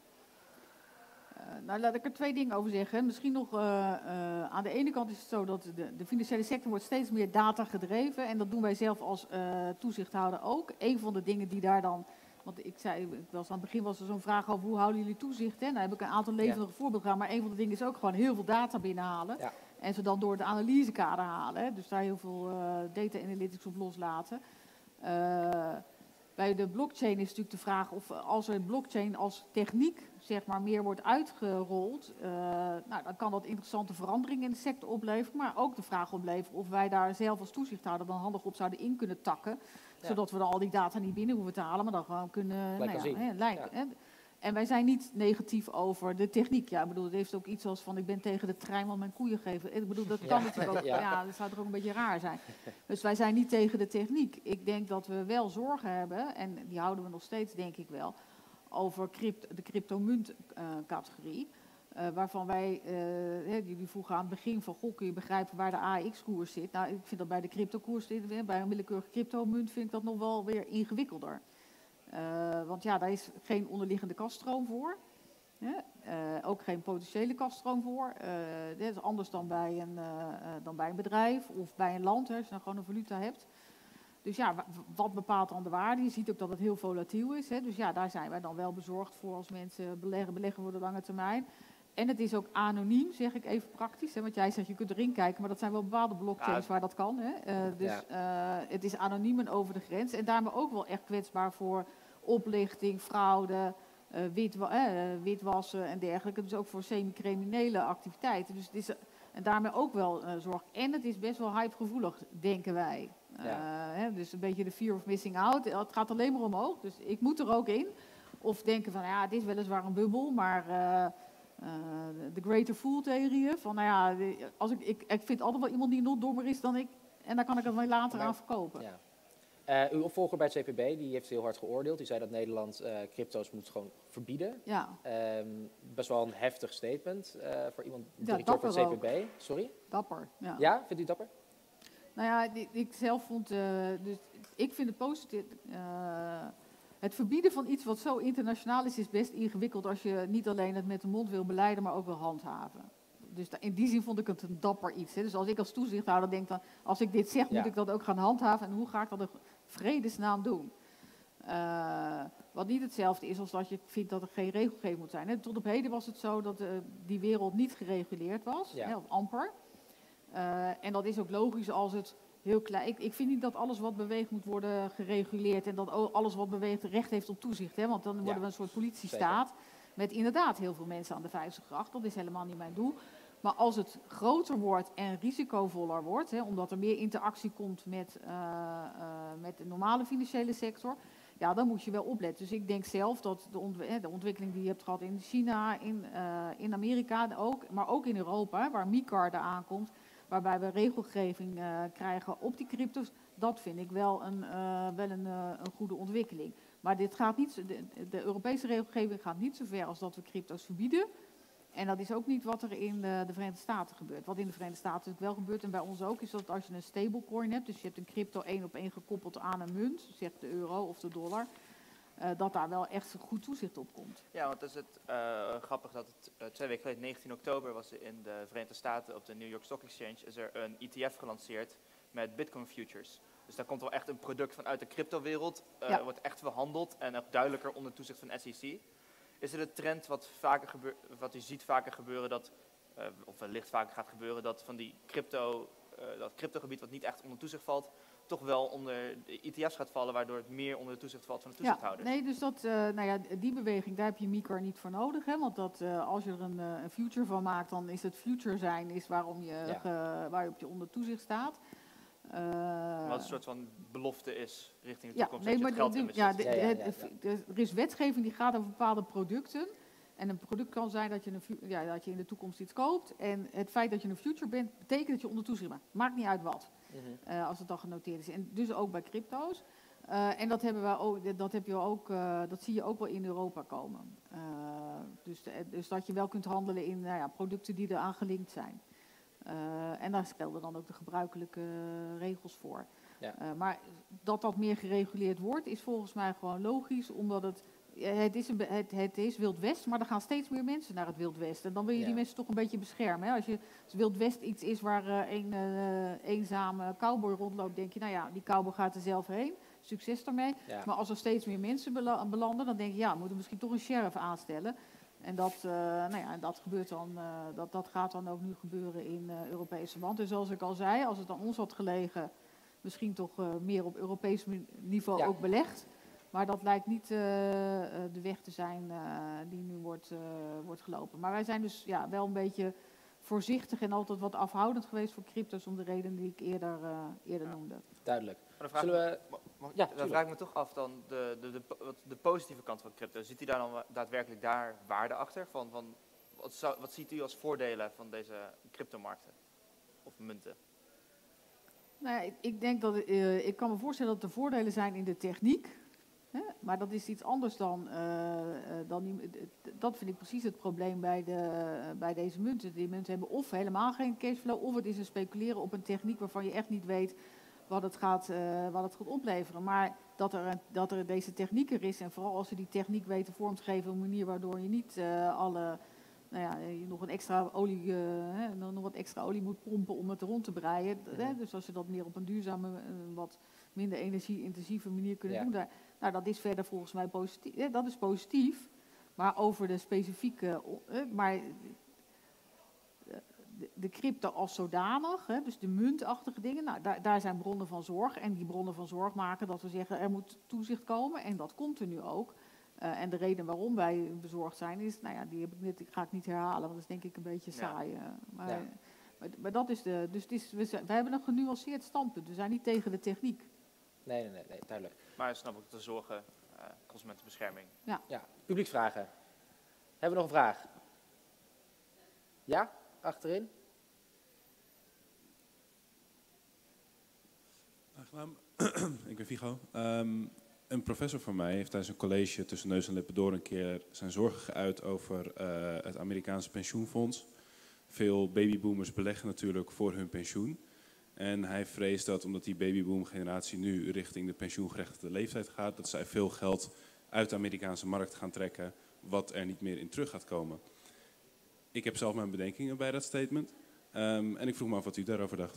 Speaker 3: Uh, nou, laat ik er twee dingen over zeggen. Misschien nog, uh, uh, aan de ene kant is het zo dat de, de financiële sector wordt steeds meer data gedreven. En dat doen wij zelf als uh, toezichthouder ook. Een van de dingen die daar dan... Want ik zei, ik was aan het begin was er zo'n vraag over hoe houden jullie toezicht? Hè? Nou heb ik een aantal levendige ja. voorbeelden gedaan. Maar een van de dingen is ook gewoon heel veel data binnenhalen. Ja. En ze dan door het analysekader halen. Hè? Dus daar heel veel uh, data analytics op loslaten. Uh, bij de blockchain is natuurlijk de vraag of als er blockchain als techniek zeg maar, meer wordt uitgerold, uh, nou, dan kan dat interessante veranderingen in de sector opleveren. Maar ook de vraag opleveren of wij daar zelf als toezichthouder dan handig op zouden in kunnen takken. Ja. Zodat we dan al die data niet binnen hoeven te halen, maar dan gewoon kunnen nou ja, hè, lijken. Ja. Hè. En wij zijn niet negatief over de techniek. Ja, ik bedoel, het heeft ook iets als van ik ben tegen de trein, want mijn koeien geven. Ik bedoel, dat kan ja. natuurlijk ook. Ja. ja, dat zou toch ook een beetje raar zijn. Dus wij zijn niet tegen de techniek. Ik denk dat we wel zorgen hebben, en die houden we nog steeds, denk ik wel, over crypt, de cryptomuntcategorie. Uh, uh, waarvan wij, uh, hè, jullie vroegen aan het begin van, goh, kun je begrijpen waar de A E X-koers zit? Nou, ik vind dat bij de cryptokoers, bij een willekeurige cryptomunt, vind ik dat nog wel weer ingewikkelder. Uh, want ja, daar is geen onderliggende kaststroom voor. Hè? Uh, ook geen potentiële kaststroom voor. Uh, dat is anders dan bij, een, uh, uh, dan bij een bedrijf of bij een land, hè, als je dan gewoon een valuta hebt. Dus ja, wat bepaalt dan de waarde? Je ziet ook dat het heel volatiel is. Hè? Dus ja, daar zijn wij dan wel bezorgd voor als mensen beleggen, beleggen voor de lange termijn. En het is ook anoniem, zeg ik even praktisch. Hè? Want jij zegt, je kunt erin kijken, maar dat zijn wel bepaalde blockchains ja. waar dat kan. Hè? Uh, dus ja. uh, het is anoniem en over de grens. En daarmee ook wel echt kwetsbaar voor oplichting, fraude, uh, witwa uh, witwassen en dergelijke. Dus ook voor semi-criminele activiteiten. Dus het is, uh, en daarmee ook wel uh, zorg. En het is best wel hypegevoelig, denken wij. Uh, ja. hè, dus een beetje de fear of missing out. Het gaat alleen maar omhoog, dus ik moet er ook in. Of denken van, ja, het is weliswaar een bubbel, maar uh, uh, de greater fool-theorieën. Van, nou ja, als ik, ik, ik vind altijd wel iemand die nog dommer is dan ik. En daar kan ik het wel later maar, aan verkopen.
Speaker 1: Ja. Uh, uw opvolger bij het C P B, die heeft heel hard geoordeeld. Die zei dat Nederland uh, crypto's moet gewoon verbieden. Ja. Um, best wel een heftig statement uh, voor iemand, directeur ja, van het C P B. Ook. Sorry?
Speaker 3: Dapper, ja.
Speaker 1: Ja, vindt u dapper?
Speaker 3: Nou ja, die, ik zelf vond, uh, dus ik vind het positief. Uh, het verbieden van iets wat zo internationaal is, is best ingewikkeld als je niet alleen het met de mond wil beleiden, maar ook wil handhaven. Dus in die zin vond ik het een dapper iets. Hè. Dus als ik als toezichthouder denk, dan, als ik dit zeg, ja. moet ik dat ook gaan handhaven. En hoe ga ik dat in vredesnaam doen? Uh, wat niet hetzelfde is als dat je vindt dat er geen regelgeving moet zijn. Hè. Tot op heden was het zo dat uh, die wereld niet gereguleerd was, ja. hè, of amper. Uh, en dat is ook logisch als het heel klein... Ik, ik vind niet dat alles wat beweegt moet worden gereguleerd en dat alles wat beweegt recht heeft op toezicht. Hè, want dan worden ja. we een soort politiestaat Zeker. Met inderdaad heel veel mensen aan de Vijfstergracht. Dat is helemaal niet mijn doel. Maar als het groter wordt en risicovoller wordt, hè, omdat er meer interactie komt met, uh, uh, met de normale financiële sector, ja, dan moet je wel opletten. Dus ik denk zelf dat de, ontw- de ontwikkeling die je hebt gehad in China, in, uh, in Amerika ook, maar ook in Europa, waar MiCAR er aankomt, waarbij we regelgeving uh, krijgen op die crypto's, dat vind ik wel een, uh, wel een, uh, een goede ontwikkeling. Maar dit gaat niet, de, de Europese regelgeving gaat niet zo ver als dat we crypto's verbieden. En dat is ook niet wat er in de, de Verenigde Staten gebeurt. Wat in de Verenigde Staten natuurlijk wel gebeurt, en bij ons ook, is dat als je een stablecoin hebt, dus je hebt een crypto één op één gekoppeld aan een munt, zeg de euro of de dollar, uh, dat daar wel echt goed toezicht op komt.
Speaker 2: Ja, want het is het uh, grappig dat het uh, twee weken geleden, negentien oktober, was er in de Verenigde Staten op de New York Stock Exchange, is er een E T F gelanceerd met Bitcoin futures. Dus daar komt wel echt een product vanuit de cryptowereld, uh, ja. wordt echt verhandeld en ook duidelijker onder toezicht van S E C. Is het een trend wat, vaker gebeur, wat u ziet vaker gebeuren, dat, uh, of wellicht vaker gaat gebeuren, dat van die crypto, uh, dat cryptogebied wat niet echt onder toezicht valt, toch wel onder de E T F's gaat vallen, waardoor het meer onder de toezicht valt van de toezichthouders?
Speaker 3: Ja, nee, dus dat, uh, nou ja, die beweging, daar heb je MiCAR niet voor nodig, hè, want dat, uh, als je er een, uh, een future van maakt, dan is het future zijn is waarom je, ja. ge, waarop je onder toezicht staat.
Speaker 2: Uh, Wat een soort van belofte is richting de
Speaker 3: ja,
Speaker 2: toekomst.
Speaker 3: Nee,
Speaker 2: dat je
Speaker 3: maar
Speaker 2: het geld
Speaker 3: de, ja, de,
Speaker 2: ja, ja,
Speaker 3: ja,
Speaker 2: ja,
Speaker 3: ja. Er is wetgeving die gaat over bepaalde producten. En een product kan zijn dat je, een, ja, dat je in de toekomst iets koopt. En het feit dat je een future bent, betekent dat je onder toezicht bent. Maakt niet uit wat, mm-hmm. uh, als het dan genoteerd is. En dus ook bij crypto's. Uh, en dat, hebben we ook, dat, heb je ook, uh, dat zie je ook wel in Europa komen. Uh, dus, dus dat je wel kunt handelen in nou ja, producten die eraan gelinkt zijn. Uh, en daar gelden dan ook de gebruikelijke uh, regels voor. Ja. Uh, maar dat dat meer gereguleerd wordt, is volgens mij gewoon logisch, omdat het, het, is, een, het, het is Wild West, maar er gaan steeds meer mensen naar het Wild West. En dan wil je ja. die mensen toch een beetje beschermen. Hè? Als je als Wild West iets is waar uh, een uh, eenzame cowboy rondloopt, denk je, nou ja, die cowboy gaat er zelf heen. Succes daarmee. Ja. Maar als er steeds meer mensen bela- belanden, dan denk je, ja, we moeten misschien toch een sheriff aanstellen. En dat, uh, nou ja, dat, gebeurt dan, uh, dat, dat gaat dan ook nu gebeuren in uh, Europese land. Dus zoals ik al zei, als het aan ons had gelegen, misschien toch uh, meer op Europees niveau ja. ook belegd. Maar dat lijkt niet uh, de weg te zijn uh, die nu wordt, uh, wordt gelopen. Maar wij zijn dus ja, wel een beetje voorzichtig en altijd wat afhoudend geweest voor crypto's om de redenen die ik eerder, uh, eerder ja. noemde.
Speaker 1: Duidelijk.
Speaker 2: Maar dan vraag,
Speaker 1: Zullen
Speaker 2: me,
Speaker 1: we...
Speaker 2: ja, dan vraag ik me toch af dan de, de, de, de, de positieve kant van crypto. Ziet u daar dan daadwerkelijk daar waarde achter? Van, van, wat, zou, wat ziet u als voordelen van deze cryptomarkten of munten?
Speaker 3: Nou ja, ik, ik denk dat uh, ik kan me voorstellen dat er voordelen zijn in de techniek. Hè? Maar dat is iets anders dan, uh, uh, dan die, dat vind ik precies het probleem bij, de, uh, bij deze munten. Die munten hebben of helemaal geen cashflow, of het is een speculeren op een techniek waarvan je echt niet weet wat het gaat, uh, wat het gaat opleveren. Maar dat er, dat er deze techniek er is, en vooral als ze die techniek weten vorm te geven op een manier waardoor je niet uh, alle, nou ja, je nog een extra olie, uh, hè, nog wat extra olie moet pompen om het rond te breien. Ja. Hè? Dus als je dat meer op een duurzame, uh, wat minder energie-intensieve manier kunnen ja. doen. Daar, nou, dat is verder volgens mij positief. Hè? Dat is positief. Maar over de specifieke, uh, maar de, de crypto als zodanig, hè, dus de muntachtige dingen, nou, daar, daar zijn bronnen van zorg. En die bronnen van zorg maken dat we zeggen, er moet toezicht komen. En dat komt er nu ook. Uh, en de reden waarom wij bezorgd zijn is, nou ja, die heb ik net, die ga ik niet herhalen, want dat is denk ik een beetje saai. Ja. Maar, ja. maar, maar dat is de, dus het is, we, zijn, we hebben een genuanceerd standpunt. We zijn niet tegen de techniek.
Speaker 1: Nee, nee, nee, nee duidelijk.
Speaker 2: Maar snap ik de zorgen, uh, consumentenbescherming.
Speaker 1: Ja. ja, publieksvragen. Hebben we nog een vraag? Ja, achterin.
Speaker 6: Aangenaam. Ik ben Vigo. Um, een professor van mij heeft tijdens een college tussen neus en lippen door een keer zijn zorgen geuit over uh, het Amerikaanse pensioenfonds. Veel babyboomers beleggen natuurlijk voor hun pensioen. En hij vreest dat omdat die babyboom-generatie nu richting de pensioengerechtigde leeftijd gaat, dat zij veel geld uit de Amerikaanse markt gaan trekken, wat er niet meer in terug gaat komen. Ik heb zelf mijn bedenkingen bij dat statement. Um, en ik vroeg me af wat u daarover dacht.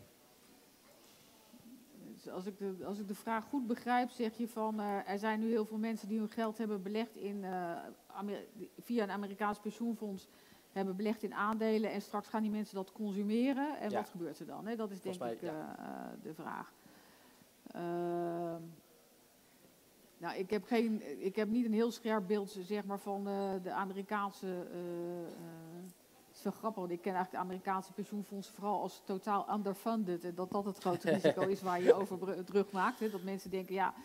Speaker 3: Dus als ik, de, als ik de vraag goed begrijp, zeg je van uh, er zijn nu heel veel mensen die hun geld hebben belegd in, uh, Amer- via een Amerikaans pensioenfonds, hebben belegd in aandelen en straks gaan die mensen dat consumeren. En ja. wat gebeurt er dan? Hè? Dat is denk mij, ik uh, ja. uh, de vraag. Uh, nou, ik heb, geen, ik heb niet een heel scherp beeld zeg maar, van uh, de Amerikaanse... Uh, uh, Het is wel grappig, want ik ken eigenlijk de Amerikaanse pensioenfondsen vooral als totaal underfunded. En dat dat het grote risico is waar je over terug maakt. Hè? Dat mensen denken, ja,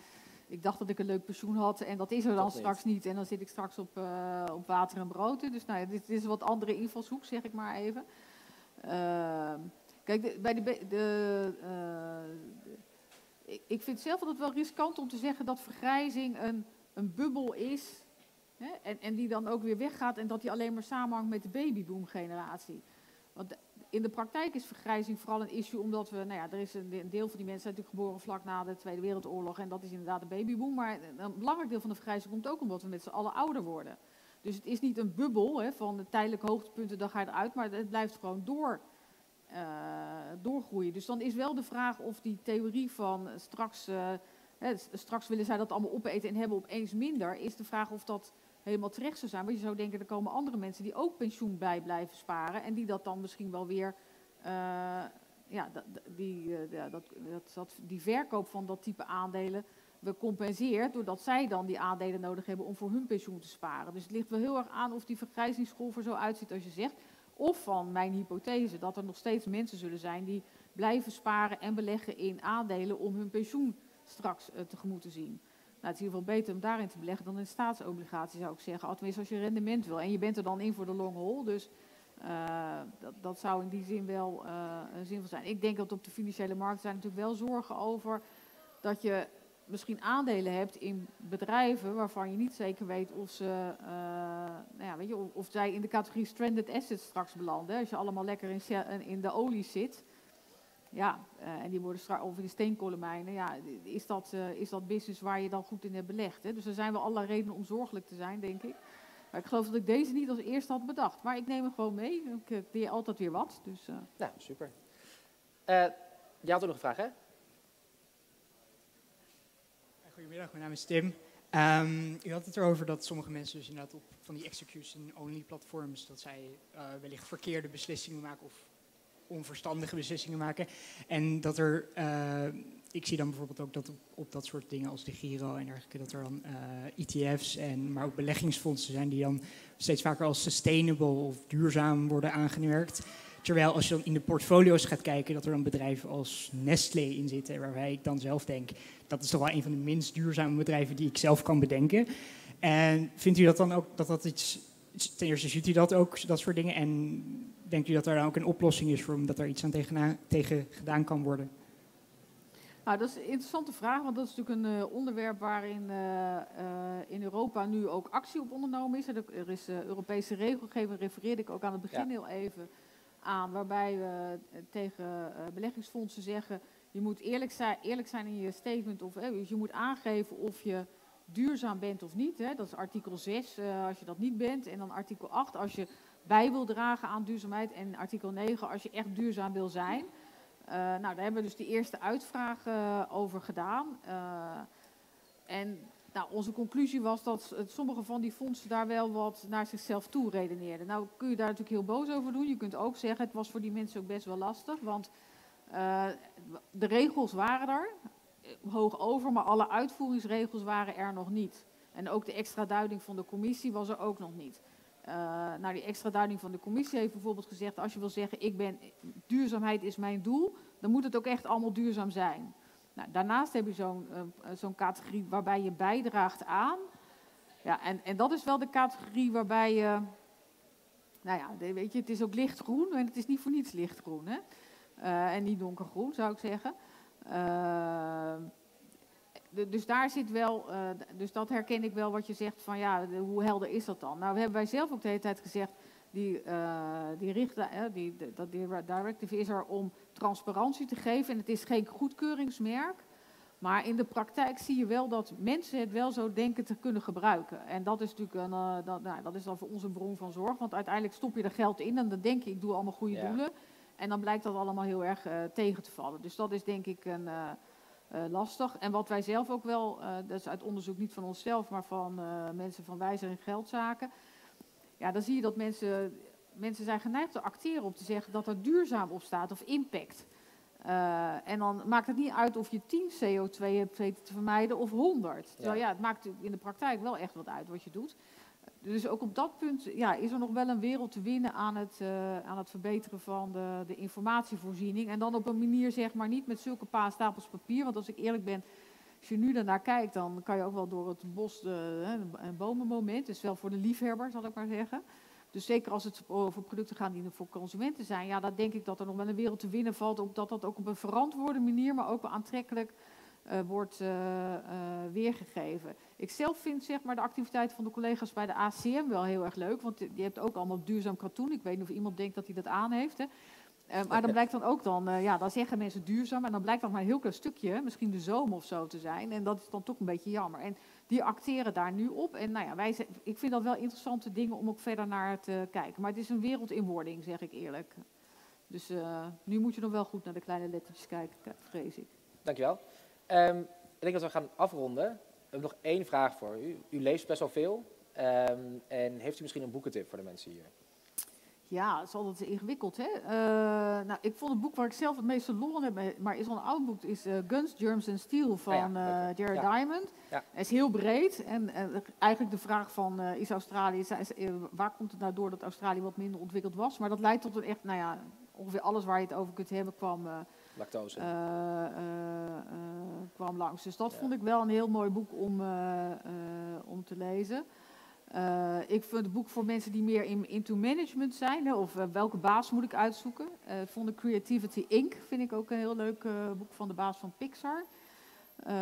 Speaker 3: ik dacht dat ik een leuk pensioen had en dat is er dan
Speaker 1: Toch
Speaker 3: straks niet. niet. En dan zit ik straks op, uh, op water en brood. Dus nou ja, dit, dit is een wat andere invalshoek, zeg ik maar even. Uh, kijk, de, bij de... de uh, de, ik, ik vind zelf altijd wel riskant om te zeggen dat vergrijzing een, een bubbel is. Hè, en, en die dan ook weer weggaat en dat die alleen maar samenhangt met de babyboom-generatie. Want in de praktijk is vergrijzing vooral een issue omdat we, nou ja, er is een, een deel van die mensen natuurlijk geboren vlak na de Tweede Wereldoorlog en dat is inderdaad de babyboom. Maar een belangrijk deel van de vergrijzing komt ook omdat we met z'n allen ouder worden. Dus het is niet een bubbel hè, van de tijdelijke hoogtepunten, dan ga je eruit, maar het blijft gewoon door, uh, doorgroeien. Dus dan is wel de vraag of die theorie van straks, uh, hè, straks willen zij dat allemaal opeten en hebben opeens minder, is de vraag of dat helemaal terecht zou zijn. Want je zou denken, er komen andere mensen die ook pensioen bij blijven sparen en die dat dan misschien wel weer, uh, ja, die, uh, ja dat, dat, dat, die verkoop van dat type aandelen we compenseert doordat zij dan die aandelen nodig hebben om voor hun pensioen te sparen. Dus het ligt wel heel erg aan of die vergrijzingsgolf er zo uitziet als je zegt, of van mijn hypothese dat er nog steeds mensen zullen zijn die blijven sparen en beleggen in aandelen om hun pensioen straks uh, tegemoet te zien. Nou, het is in ieder geval beter om daarin te beleggen dan in staatsobligatie, zou ik zeggen. Althans, als je rendement wil. En je bent er dan in voor de long haul. Dus uh, dat, dat zou in die zin wel uh, zinvol zijn. Ik denk dat op de financiële markt zijn natuurlijk wel zorgen over dat je misschien aandelen hebt in bedrijven waarvan je niet zeker weet of ze, uh, nou ja, weet je, of, of zij in de categorie stranded assets straks belanden. Als je allemaal lekker in, in de olie zit. Ja, uh, en die worden straks, of in de steenkolenmijnen, ja, is dat, uh, is dat business waar je dan goed in hebt belegd. Hè? Dus er zijn wel allerlei redenen om zorgelijk te zijn, denk ik. Maar ik geloof dat ik deze niet als eerste had bedacht. Maar ik neem hem gewoon mee. Ik leer altijd weer wat. Dus, uh.
Speaker 1: Nou, super. Uh, je had ook nog een vraag, hè?
Speaker 7: Goedemiddag, mijn naam is Tim. Um, u had het erover dat sommige mensen dus inderdaad op van die execution-only platforms, dat zij uh, wellicht verkeerde beslissingen maken of onverstandige beslissingen maken. En dat er, uh, ik zie dan bijvoorbeeld ook dat op, op dat soort dingen als de Giro en dergelijke, dat er dan uh, E T F's en maar ook beleggingsfondsen zijn die dan steeds vaker als sustainable of duurzaam worden aangemerkt. Terwijl als je dan in de portfolio's gaat kijken, dat er dan bedrijven als Nestlé in zitten, waarbij ik dan zelf denk, dat is toch wel een van de minst duurzame bedrijven die ik zelf kan bedenken. En vindt u dat dan ook, dat dat iets, ten eerste ziet u dat ook, dat soort dingen, en denkt u dat er dan ook een oplossing is voor, omdat er iets aan tegen, tegen gedaan kan worden?
Speaker 3: Nou, dat is een interessante vraag, want dat is natuurlijk een uh, onderwerp waarin uh, uh, in Europa nu ook actie op ondernomen is. Er is uh, Europese regelgeving, refereerde ik ook aan het begin ja. heel even aan, waarbij we tegen uh, beleggingsfondsen zeggen, je moet eerlijk zijn, eerlijk zijn in je statement, of eh, dus je moet aangeven of je duurzaam bent of niet. Hè. Dat is artikel zes, uh, als je dat niet bent, en dan artikel acht, als je bij wil dragen aan duurzaamheid, en artikel negen, als je echt duurzaam wil zijn. Uh, nou, daar hebben we dus de eerste uitvraag uh, over gedaan. Uh, en nou, onze conclusie was dat uh, sommige van die fondsen daar wel wat naar zichzelf toe redeneerden. Nou kun je daar natuurlijk heel boos over doen. Je kunt ook zeggen, het was voor die mensen ook best wel lastig. Want uh, de regels waren er, hoog over, maar alle uitvoeringsregels waren er nog niet. En ook de extra duiding van de commissie was er ook nog niet. Uh, nou, die extra duiding van de commissie heeft bijvoorbeeld gezegd, als je wil zeggen, ik ben, duurzaamheid is mijn doel, dan moet het ook echt allemaal duurzaam zijn. Nou, daarnaast heb je zo'n uh, zo'n categorie waarbij je bijdraagt aan. Ja, en, en dat is wel de categorie waarbij je, nou ja, weet je, het is ook lichtgroen en het is niet voor niets lichtgroen, hè? Uh, en niet donkergroen, zou ik zeggen. Uh, Dus daar zit wel, uh, dus dat herken ik wel wat je zegt van ja, de, hoe helder is dat dan? Nou, we hebben wij zelf ook de hele tijd gezegd, die, uh, die richtlijn, uh, die, de, dat die directive is er om transparantie te geven en het is geen goedkeuringsmerk. Maar in de praktijk zie je wel dat mensen het wel zo denken te kunnen gebruiken. En dat is natuurlijk een, uh, dat, nou, dat is dan voor ons een bron van zorg, want uiteindelijk stop je er geld in en dan denk je, ik doe allemaal goede ja. doelen. En dan blijkt dat allemaal heel erg uh, tegen te vallen. Dus dat is denk ik een... Uh, Uh, lastig. En wat wij zelf ook wel, uh, dat is uit onderzoek niet van onszelf, maar van uh, mensen van Wijzer in Geldzaken. Ja, dan zie je dat mensen, mensen zijn geneigd te acteren op te zeggen dat er duurzaam op staat of impact. Uh, en dan maakt het niet uit of je tien C O twee hebt weten te vermijden of honderd. Terwijl ja, het maakt in de praktijk wel echt wat uit wat je doet. Dus ook op dat punt ja, is er nog wel een wereld te winnen aan het, uh, aan het verbeteren van de, de informatievoorziening. En dan op een manier, zeg maar, niet met zulke paar stapels papier. Want als ik eerlijk ben, Als je nu daarnaar kijkt, dan kan je ook wel door het bos de, een bomenmoment. Dus wel voor de liefhebber, zal ik maar zeggen. Dus zeker als het over producten gaat die voor consumenten zijn, ja, dan denk ik dat er nog wel een wereld te winnen valt. Op dat dat ook op een verantwoorde manier, maar ook wel aantrekkelijk uh, wordt uh, uh, weergegeven. Ik zelf vind zeg maar, de activiteiten van de collega's bij de A C M wel heel erg leuk. Want je hebt ook allemaal duurzaam katoen. Ik weet niet of iemand denkt dat hij dat aan heeft. Hè. Uh, maar dan blijkt dan ook dan, uh, ja, dan zeggen mensen duurzaam. En dan blijkt dat maar een heel klein stukje, misschien de zoom of zo te zijn. En dat is dan toch een beetje jammer. En die acteren daar nu op. En nou ja, wij, ik vind dat wel interessante dingen om ook verder naar te kijken. Maar het is een wereld in wording, zeg ik eerlijk. Dus uh, nu moet je nog wel goed naar de kleine lettertjes kijken, vrees ik.
Speaker 1: Dankjewel. Um, ik denk dat we gaan afronden. We hebben nog één vraag voor u. U leest best wel veel. Um, en heeft u misschien een boekentip voor de mensen hier?
Speaker 3: Ja, het is altijd ingewikkeld, hè. Uh, nou, ik vond het boek waar ik zelf het meeste lol in heb, maar is al een oud boek, is uh, Guns, Germs and Steel van uh, ja, Jared ja. Diamond. Ja. Het is heel breed en uh, eigenlijk de vraag van, uh, is Australië, is, uh, waar komt het nou door dat Australië wat minder ontwikkeld was? Maar dat leidt tot een echt, nou ja, ongeveer alles waar je het over kunt hebben kwam, uh,
Speaker 1: lactose.
Speaker 3: Uh, uh, uh, kwam langs. Dus dat ja. vond ik wel een heel mooi boek om, uh, uh, om te lezen. Uh, ik vind het boek voor mensen die meer in, into management zijn, hè, of uh, welke baas moet ik uitzoeken. Uh, vond ik Creativity incorporated vind ik ook een heel leuk uh, boek van de baas van Pixar. Uh,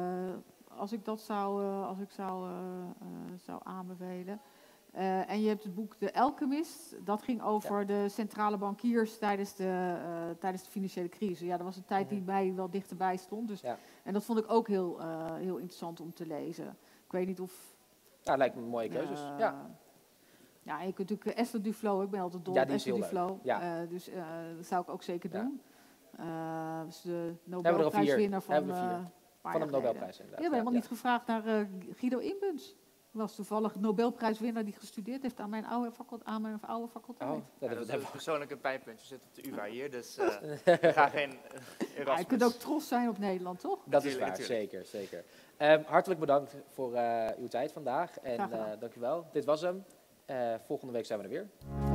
Speaker 3: als ik dat zou, uh, als ik zou, uh, uh, zou aanbevelen. Uh, en je hebt het boek The Alchemist. Dat ging over ja. de centrale bankiers tijdens de, uh, tijdens de financiële crisis. Ja, dat was een tijd die mij wel dichterbij stond. Dus, ja. En dat vond ik ook heel, uh, heel interessant om te lezen. Ik weet niet of...
Speaker 1: Ja, lijkt me mooie keuzes. Uh, ja.
Speaker 3: ja, en je kunt natuurlijk Esther Duflo, ik ben altijd dol
Speaker 1: ja,
Speaker 3: op Esther Duflo.
Speaker 1: Ja.
Speaker 3: Uh, dus uh, dat zou ik ook zeker doen. Ja. Uh, dus de
Speaker 1: Nobelprijswinnaar
Speaker 3: van,
Speaker 1: uh, van de Nobelprijs.
Speaker 3: Je hebt helemaal ja. niet gevraagd naar uh, Guido Inbens. Was toevallig Nobelprijswinnaar die gestudeerd heeft aan mijn oude, faculteit, aan mijn oude faculteit.
Speaker 2: Oh, ja, dat is een persoonlijke pijnpunt. Je zit op de U vA hier, dus uh, we gaan geen Erasmus.
Speaker 3: Ja, je kunt ook trots zijn op Nederland, toch?
Speaker 1: Dat is waar, zeker, zeker. Um, hartelijk bedankt voor uh, uw tijd vandaag en uh, dank u wel. Dit was hem. Uh, volgende week zijn we er weer.